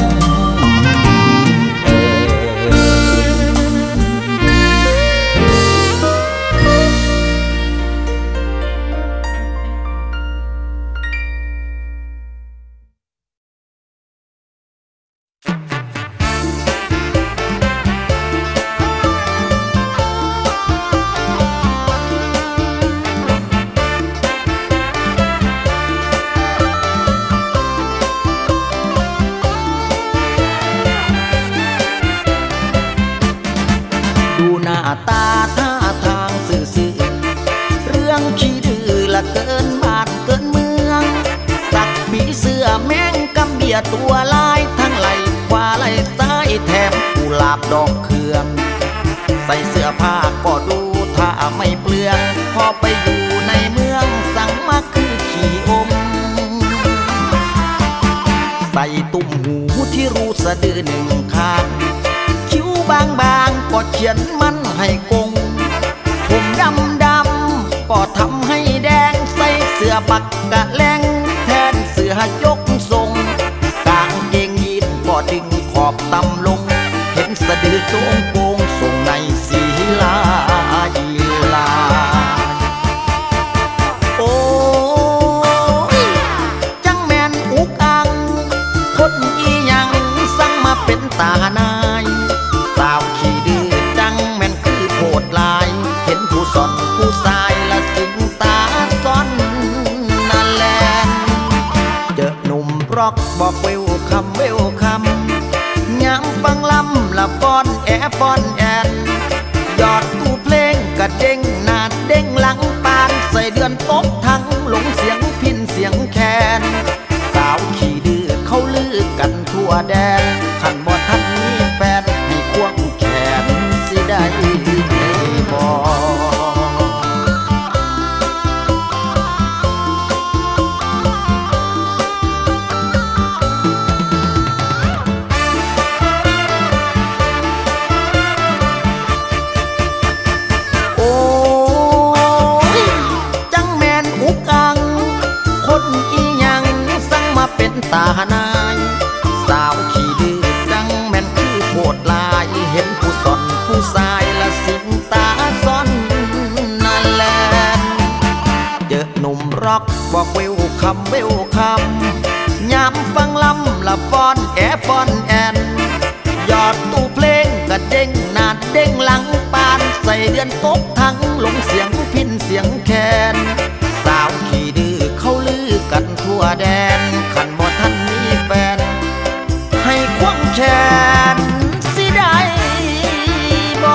ตาท่าทางซื่อๆเรื่องขี้ดื้อละเกินบ้านเกินเมืองสักผีเสื้อแมงกำเบียตัวลายทั้งไหลขวาไหลซ้ายแถมกุหลาบดอกเคืองใส่เสื้อผ้าก็ดูถ้าไม่เปลืองพอไปอยู่ในเมืองสั่งมาคือขี้อมใส่ตุ่มหูที่รูสะดือหนึ่งข้างคิ้วบางๆก็เขียนมันให้กงผมดำดำก็ทำให้แดงใส่เสื้อปักกะแลงแทนเสื้อยกทรงกางเกงยีนก็ดึงขอบต่ำลงเห็นสะดือโจงโปงทรงในสีลายีลาโอ้ยจังแมนอุกอังคนอีหยังสั่งมาเป็นตานายสาวขี้ดื้อจังแม่นคือโพดลายเห็นผู้สอนผู้สายละจึงตาซ้อนนั่นแหละเจอหนุ่มร็อกบอกเวลคำเวลคำย้ำฟังลำละป้อนแอป้อนแอนยอดตู้เพลงกระเด้งหน้าเด้งหลังปานใส่เดือนตบทั้งหลงเสียงพินเสียงแคนสาวขี้ดื้อเขาลือกันทั่วแดนขันบ่ทันมีแฟนให้ควงแขนสิได้บ่ กบอกเวลคำเวลคำยามฟังลำละฟอนแอฟอนแอนยอดตู้เพลงกระเด้งหนาดเด้งหลังปานใส่เดือนตกทั้งลงเสียงพินเสียงแคนสาวขี่ดื้อเขาลือกันทั่วแดนขันบ่ทันมีแฟนให้ควงแขนสิได้บ่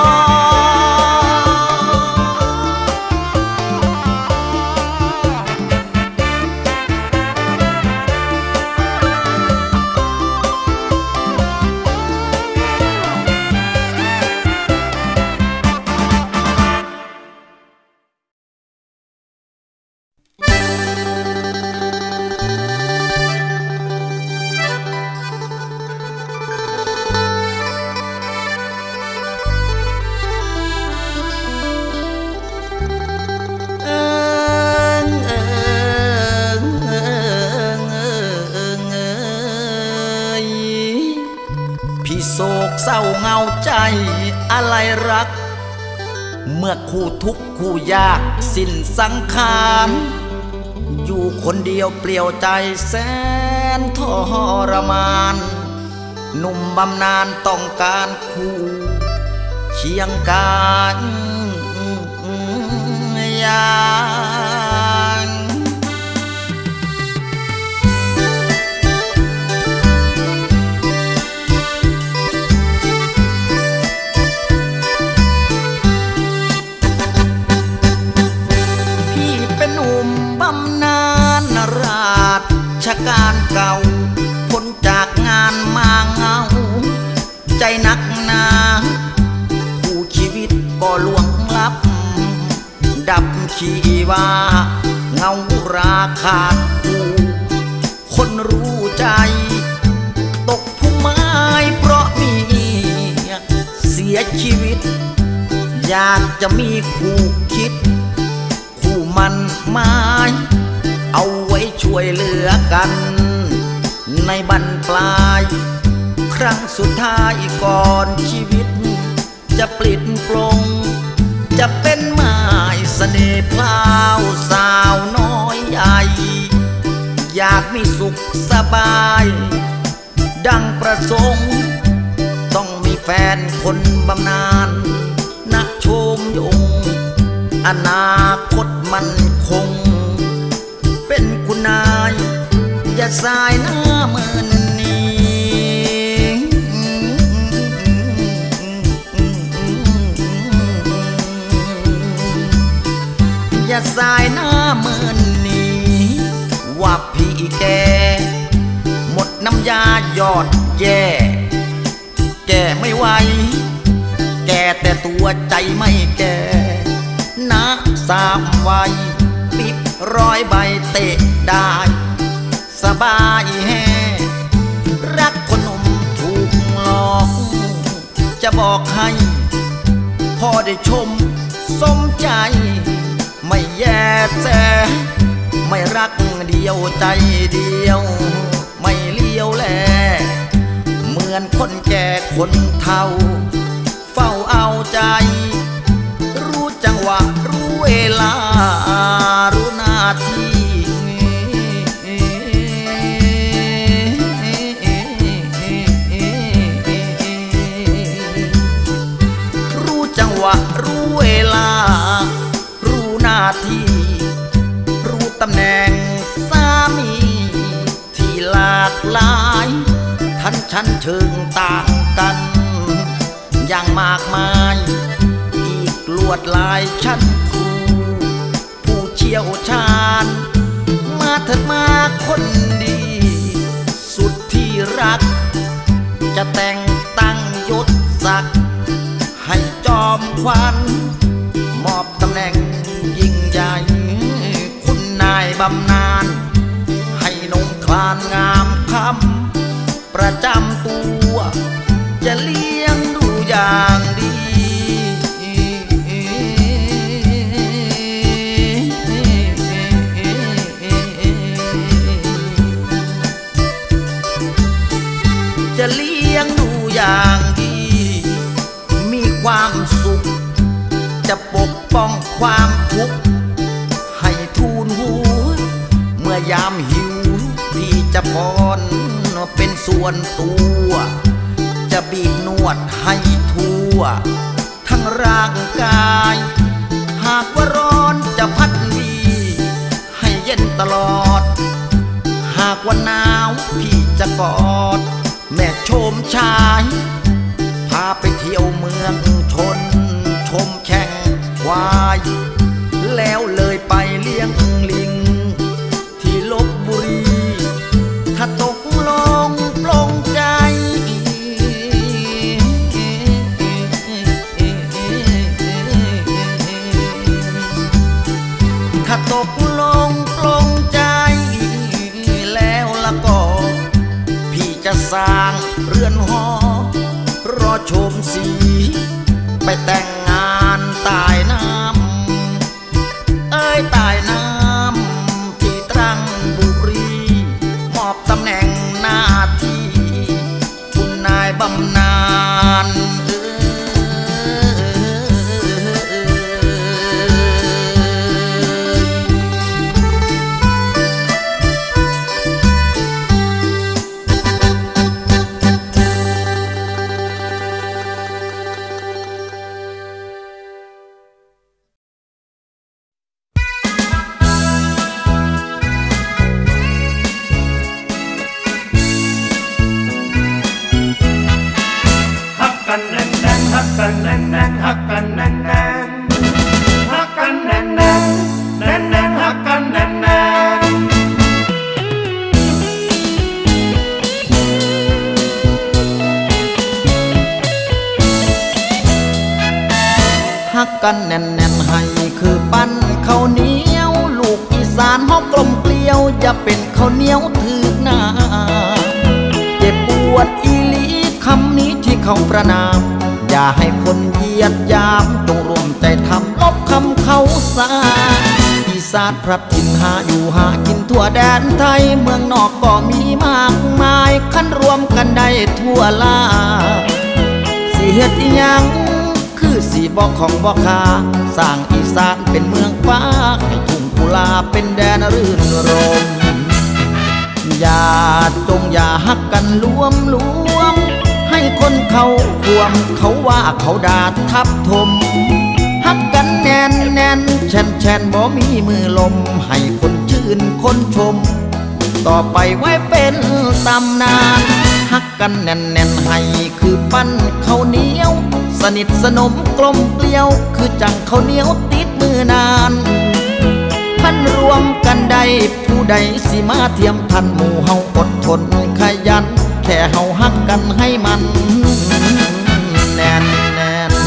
โศกเศร้าเงาใจอะไรรักเมื่อคู่ทุกข์คู่ยากสิ้นสังขารอยู่คนเดียวเปลี่ยวใจแสนทรมานหนุ่มบำนาญต้องการคู่เคียงกายอย่างชะการเก่าพ้นจากงานมาเงาใจนักหนาผู้ชีวิตก็ล่วงลับดับชีวาเงาราขาดผู้คนรู้ใจตกผู้ไม้เพราะมีเสียชีวิตอยากจะมีคู่คิดคู่มันไม้เอาไว้ช่วยเหลือกันในบรรปลายครั้งสุดท้ายก่อนชีวิตจะปลิดปลงจะเป็นไม้เสน่ห์พลาวสาวน้อยใหญ่อยากมีสุขสบายดังประสงค์ต้องมีแฟนคนบำนาญนักชมยงอนาคตมันคงเป็นคุณนายอย่าสายหน้าเมินนี้อย่าสายหน้าเมินนี้ว่าพี่แกหมดน้ำยายอดแย่แกไม่ไหวแกแต่ตัวใจไม่แก่นักสามวัยปิดร้อยใบเตะได้สบายแฮ่รักคนหนุ่มถูกหลอกจะบอกให้พอได้ชมสมใจไม่แย่แสไม่รักเดียวใจเดียวไม่เลี้ยวแลเหมือนคนแก่คนเฒ่าเฝ้าเอาใจรู้จังหวะรู้เวลารู้หน้าที่รู้จังหวะรู้เวลารู้หน้าที่รู้ตำแหน่งสามีที่หลากหลายท่านชั้นเชิงต่างกันอย่างมากมายอีกลวดลายชั้นครูผู้เชี่ยวชาญมาเถิดมาคนดีสุดที่รักจะแต่งตั้งยศศักดิ์ให้จอมขวัญมอบตำแหน่งยิ่งใหญ่คุณนายบำนาญให้นงคลานงามคำประจำตัวจะเลี้ยงดูอย่างดีจะเลี้ยงดูอย่างดีมีความสุขจะปกป้องความทุกข์ให้ทูลหัวยามหิวพี่จะป้อนเป็นส่วนตัวจะบีบนวดให้ทั่วทั้งร่างกายหากว่าร้อนจะพัดวีให้เย็นตลอดหากว่าหนาวพี่จะกอดแม่ชมชายพาไปเที่ยวเมืองชนชมแข่งควายแล้วเลยไปเลี้ยงลิงที่ลพบุรีถ้าตกลงปลงใจถ้าตกลงปลงใจแล้วละก็พี่จะสร้างเรือนหอรอชมสีไปแต่งงานใต้น้ำเอ้ยใต้น้ำที่ตรังบุรีมอบตำแหน่งหน้าที่คุณนายบำนาญฮักกันแน่นแน่นฮักกันแน่นแน่นฮักกันแน่นแน่นแน่นแน่นฮักกันแน่นแน่นฮักกันแน่นแน่นให้คือปั้นข้าวเหนียวลูกอีสานฮอกกลมเกลียวอย่าเป็นข้าวเหนียวถือหน้าเจ็บปวดอีหลีคำนี้ที่เขาประนามอย่าให้คนเหยียดยามจงรวมใจทำลบคำเขาซาอีสานพระถิ่นหาอยู่หากินทั่วแดนไทยเมืองนอกก็มีมากมายคันรวมกันได้ทั่วลาสิเฮ็ดอีหยังคือสีบอกของบอกคาสร้างอีสานเป็นเมืองฟ้าให้ทุ่งกุลาเป็นแดนรื่นรมอย่าจงอย่าฮักกันรวมรวมให้คนเขารวมเขาว่าเขาด่าทับถมฮักกันแน่นแน่นแช่นแช่นบ่มีมือลมให้คนชื่นคนชมต่อไปไว้เป็นตำนานฮักกันแน่นแน่นให้คือปั้นข้าวเหนียวสนิทสนมกลมเกลียวคือจังข้าวเหนียวติดมือนานพันรวมกันได้ผู้ใดสิมาเทียมทันหมู่เฮาอดทนขยันแค่เฮาฮักกันให้มันแน่นแน่น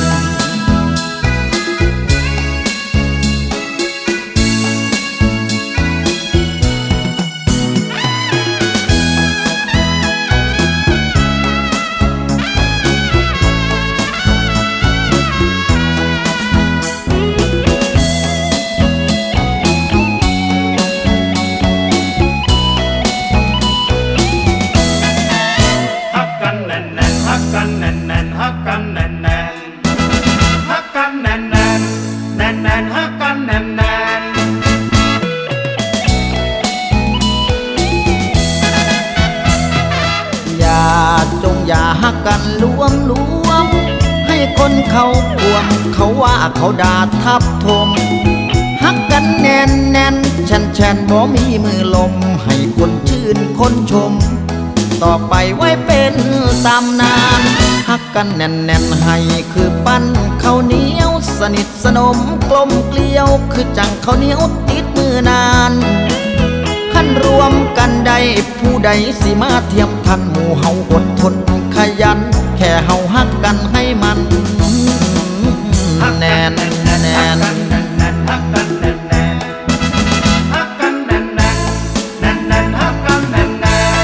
อย่าฮักกันรวมรวมให้คนเขารวมเขาว่าเขาด่าทับถมฮักกันแน่นแน่นแช่นแช่นบ่มีมือลมให้คนชื่นคนชมต่อไปไว้เป็นตำนานฮักกันแน่นแน่นให้คือปั้นข้าวเหนียวสนิทสนมกลมเกลียวคือจังข้าวเหนียวติดมือนานคันรวมกันได้ผู้ใดสิมาเทียมทันหมู่เฮาอดทนขยันแค่เฮาฮักกันให้มันแน่นแน่นฮักกันแน่นแน่นฮักกันแน่นแน่นแน่นแน่นฮักกันแน่นแน่น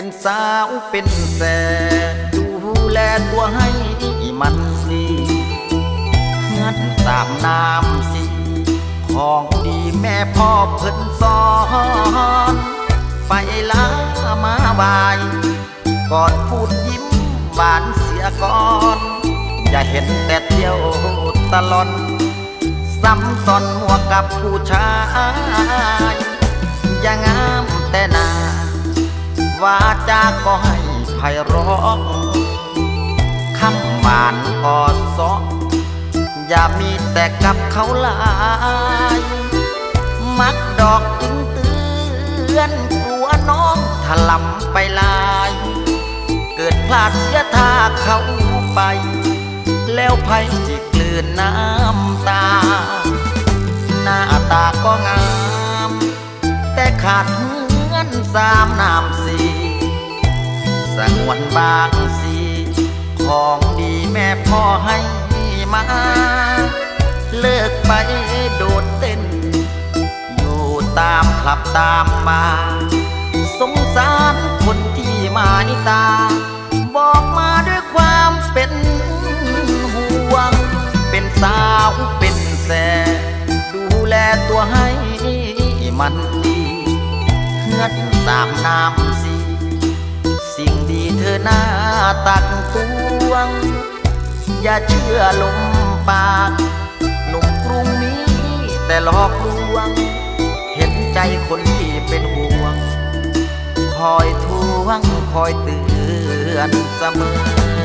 เป็นสาวเป็นแสดูแลตัวให้มันดีเงินสามน้ำสีของดีแม่พ่อเพิ่นสอนไฟล้ามาบายก่อนพูดยิ้มหวานเสียก่อนอย่าเห็นแต่เที่ยวตลอดซ้ำซ้อนมัวกับผู้ชายอย่างงามแต่หน้าว่าจาก็ให้ไพเราะคำหวานก็ซออย่ามีแต่กับเขาลายมักดอกจึงเตือนกลัวน้องถลำไปลายเกิดพลาดเสียท่าเขาไปแล้วไผสิกลืนน้ำตาหน้าตาก็งามแต่ขาดเงินสามน้ำสี่สงวนบางสีของดีแม่พ่อให้มาเลิกไปโดดเต้นอยู่ตามคลับตามมาสงสารคนที่หมายตาบอกมาด้วยความเป็นห่วงเป็นสาวเป็นแสดูแลตัวให้มันดีเฮือดสามน้ำสีสิ่งดีเธอหน้าตักตวงอย่าเชื่อลมปากหนุ่มกรุงนี้แต่หลอกลวงเห็นใจคนที่เป็นห่วงคอยทวงคอยเตือนเสมอ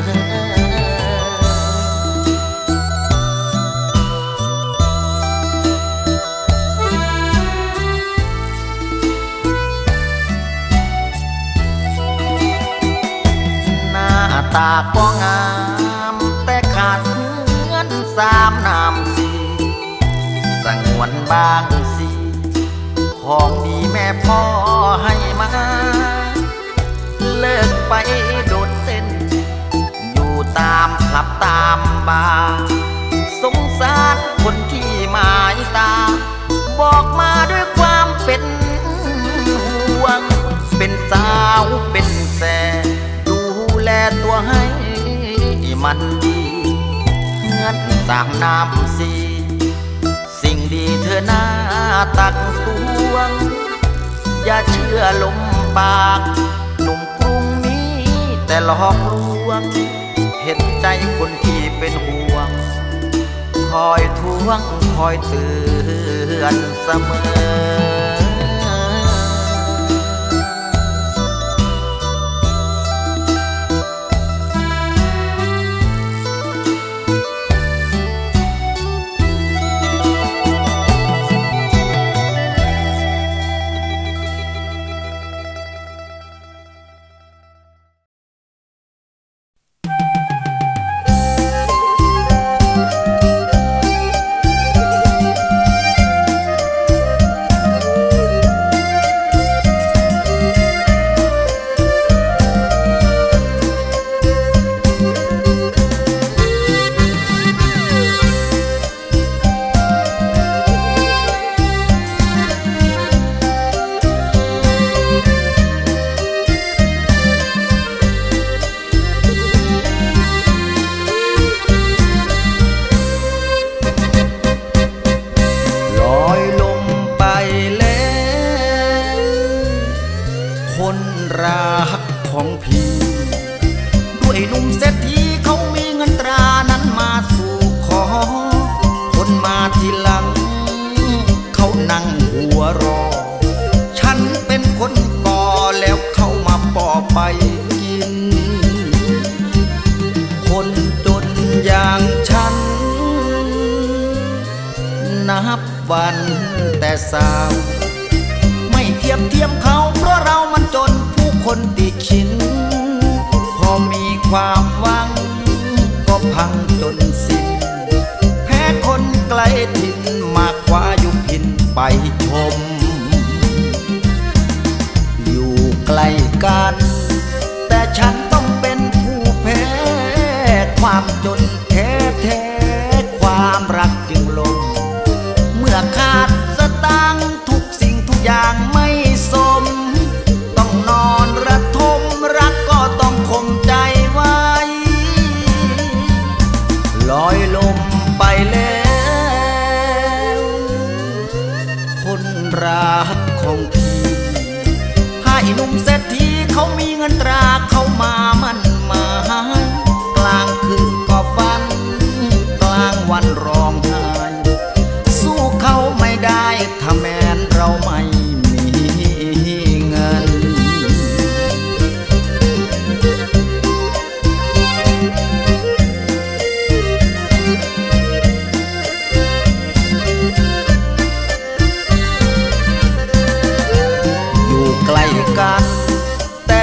หน้าตาก็งามแต่ขาดเงินสามน้ำสี่สงวนบางสีของดีแม่พ่อให้มาเลิกไปโดดเต้นอยู่ตามคลับตามบาร์สงสารคนที่หมายตาบอกมาด้วยความเป็นห่วงเป็นสาวเป็นแสดูแลตัวให้มันดีเงินสามน้ำสี่สิ่งดีเธอหน้าตักตวงอย่าเชื่อลมปากหนุ่มกรุงนี้แต่หลอกลวงเห็นใจคนที่เป็นห่วงคอยทวงคอยเตือนเสมอวันแต่สาวไม่เทียบเทียมเขาเพราะเรามันจนผู้คนติชินพอมีความหวังก็พังจนสิ้นแพ้คนไกลถิ่นมาคว้ายุพินไปชมอยู่ใกล้กันแต่ฉันต้องเป็นผู้แพ้ความจนแท้แท้ความรักจึงลงเมื่อขาดสตางค์ทุกสิ่งทุกอย่างไม่สมต้องนอนระทม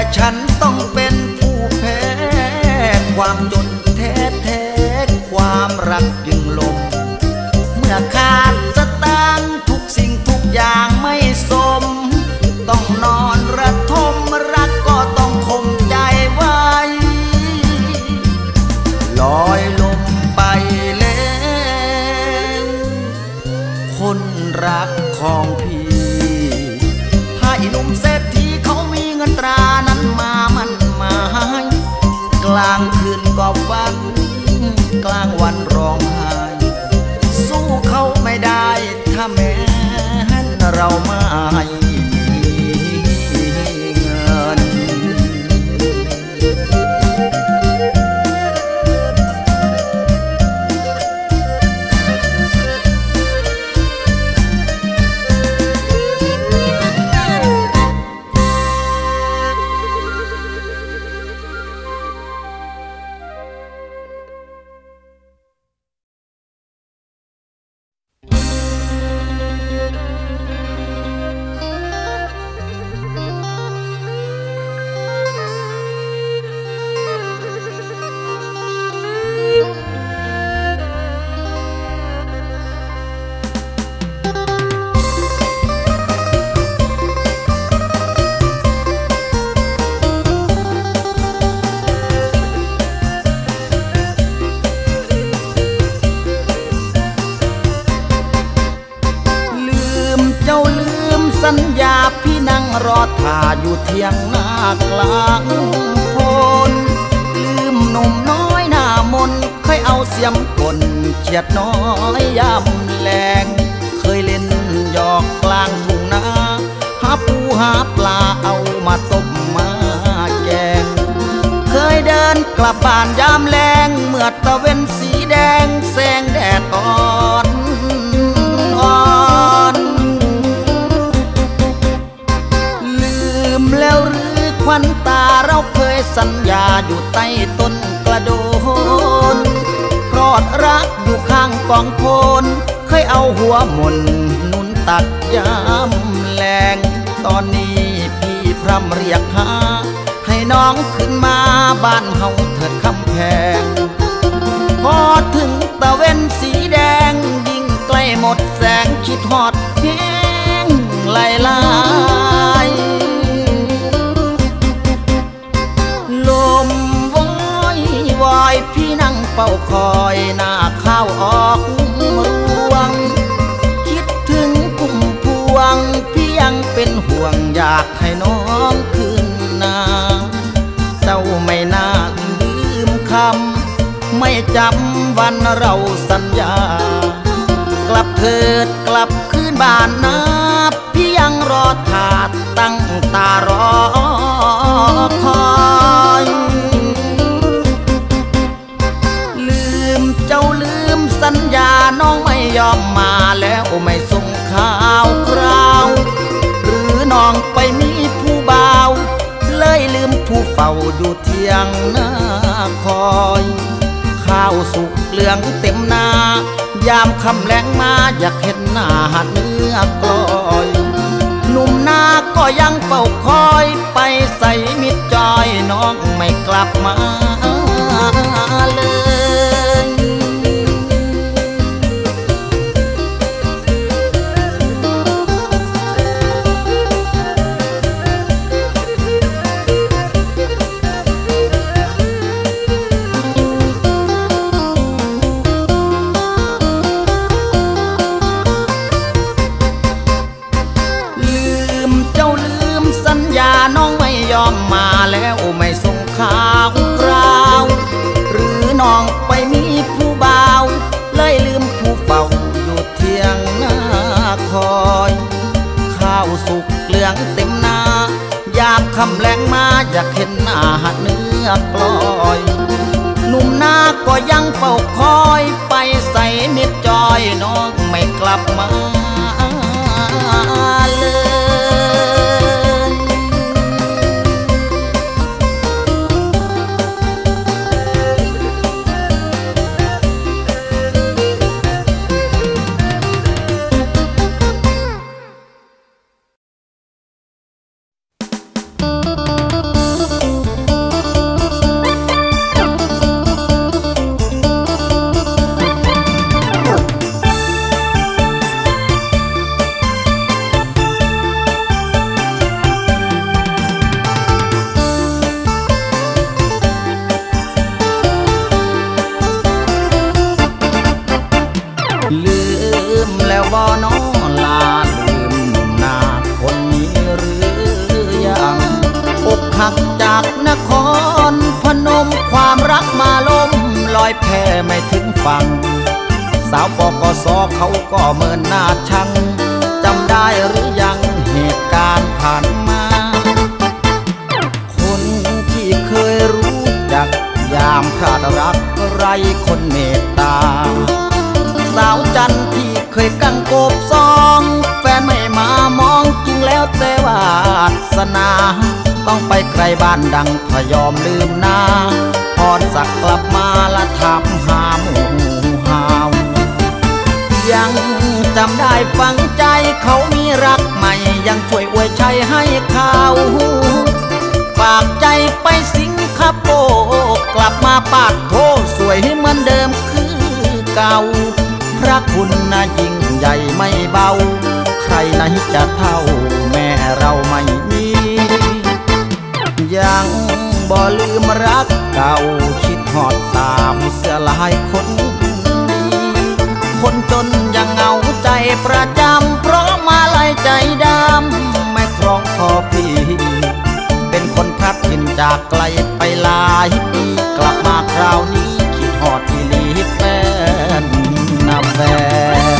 ฉันต้องเป็นผู้แพ้ความจนแท้แท้ความรักจึงลมเมื่อขาดสตางค์ทุกสิ่งทุกอย่างไม่สมต้องนอนระทมรักก็ต้องคงใจไว้ลอยลมไปแล้วคนรักของพี่ถ้าอีหนุ่มเศรษฐีเขามีเงินตรานั้นมามันหมายกลางคืนก็ฟังกลางวันร้องไห้สู้เขาไม่ได้ถ้าแม้เราไม่มีเงินสัญญาพี่นั่งรอท่าอยู่เที่ยงหน้ากลางโพนลืมหนุ่มน้อยหน้ามนเคยเอาเสียมกลเฉียดน้อยยำแรงเคยเล่นหยอกกลางทุ่งนาหาปูหาปลาเอามาต้มมาแกงเคยเดินกลับบ้านยามแลงเมื่อตะเว้นสีแดงแสงแดดอ่อนอ่อนแล้วหรือควันตาเราเคยสัญญาอยู่ใต้ต้นกระโดนพรอดรักอยู่ข้างกองโพนเคยเอาหัวหม่นนุนตักยามแลงตอนนี้พี่พร่ำเรียกหาให้น้องขึ้นมาบ้านเฮาเถิดคำแพงพอถึงตะเว้นสีแดงยิ่งใกล้หมดแสงคิดฮอดเพียงไล่ลายลมวอยวอยพี่นั่งเฝ้าคอยหน้าข้าวออกรวงคิดถึงพุ่มพวงพี่ยังเป็นห่วงอยากให้น้องคืนนาเจ้าไม่น่าลืมคำไม่จำวันเราสัญญากลับเถิดกลับคืนบ้านนาพี่ยังรอถาดตั้งตารอคอยลืมเจ้าลืมสัญญาน้องไม่ยอมมาแล้วไม่ส่งข่าวคราวหรือน้องไปมีผู้บ่าวเลยลืมผู้เฝ้าอยู่เที่ยงหน้าคอยข้าวสุกเหลืองเต็มนายามคำแรงมาอยากเห็นหน้าเนื้อกลอยหนุ่มนาก็ยังเฝ้าคอยไปใส่มิดจอยน้องไม่กลับมาเลย แล้วไม่ส่งข่าวคราวหรือน้องไปมีผู้บ่าวเลยลืมผู้เฝ้าอยู่เที่ยงหน้าคอยข้าวสุกเหลืองเต็มนายามค่ำแลงมาอยากเห็นหน้าเนื้อกลอยหนุ่มนาก็ยังเฝ้าคอยไปใส่มิดจอยน้องไม่กลับมาเลยหักจากนครพนมความรักมาล้มลอยแพไม่ถึงฝั่งสาวปกสเขาก็เมินหน้าชังจำได้หรือยังเหตุการณ์ผ่านมาคนที่เคยรู้จักยามพลาดรักไรคนเมตตาสาวจันที่เคยกังโกบซองแฟนไม่มามองจริงแล้วแต่วาสนาต้องไปไกลบ้านดังพยอมลืมนาพรสักกลับมาละทำหาหมู่หาวยังจำได้ฝังใจเขามีรักใหม่ยังช่วยอวยชัยให้เขาฝากใจไปสิงคโปร์กลับมาปากโทสวยให้เหมือนเดิมคือเก่าพระคุณน่ายิ่งใหญ่ไม่เบาใครไหนจะเท่าแม่เราไม่มียังบ่ลืมรักเก่าคิดหอดตามเสื้อลายคนดีคนจนยังเหงาใจประจำเพราะมาลายใจดำไม่คล้องคอพี่เป็นคนพลัดถิ่นจากไกลไปหลายปีกลับมาคราวนี้คิดหอดที่ลีแฟนนะแฟน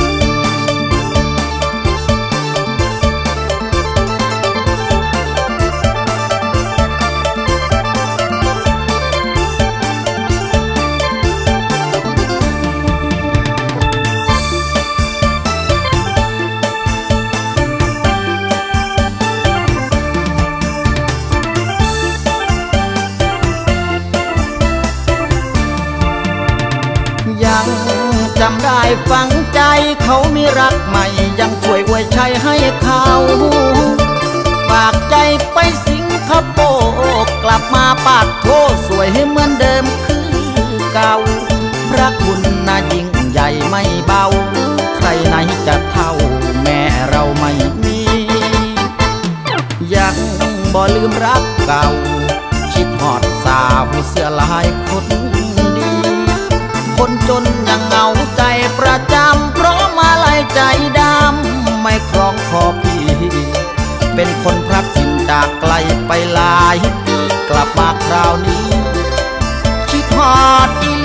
ยังจำได้ฝังใจเขามีรักใหม่ยังช่วยอวยชัยให้เขาฝากใจไปสิงคโปร์กลับมาปากโทสวยให้เหมือนเดิมคือเก่าพระคุณน่ายิ่งใหญ่ไม่เบาใครไหนจะเท่าแม่เราไม่มียังบ่ลืมรักเก่าคิดหอดสาวเสื้อลายคนดีคนจนยังเหงาใจประจำเพราะมาลายใจดำไม่คล้องคอพี่เป็นคนพลัดถิ่นจากไกลไปหลายปีกลับมาคราวนี้คิดหอดอี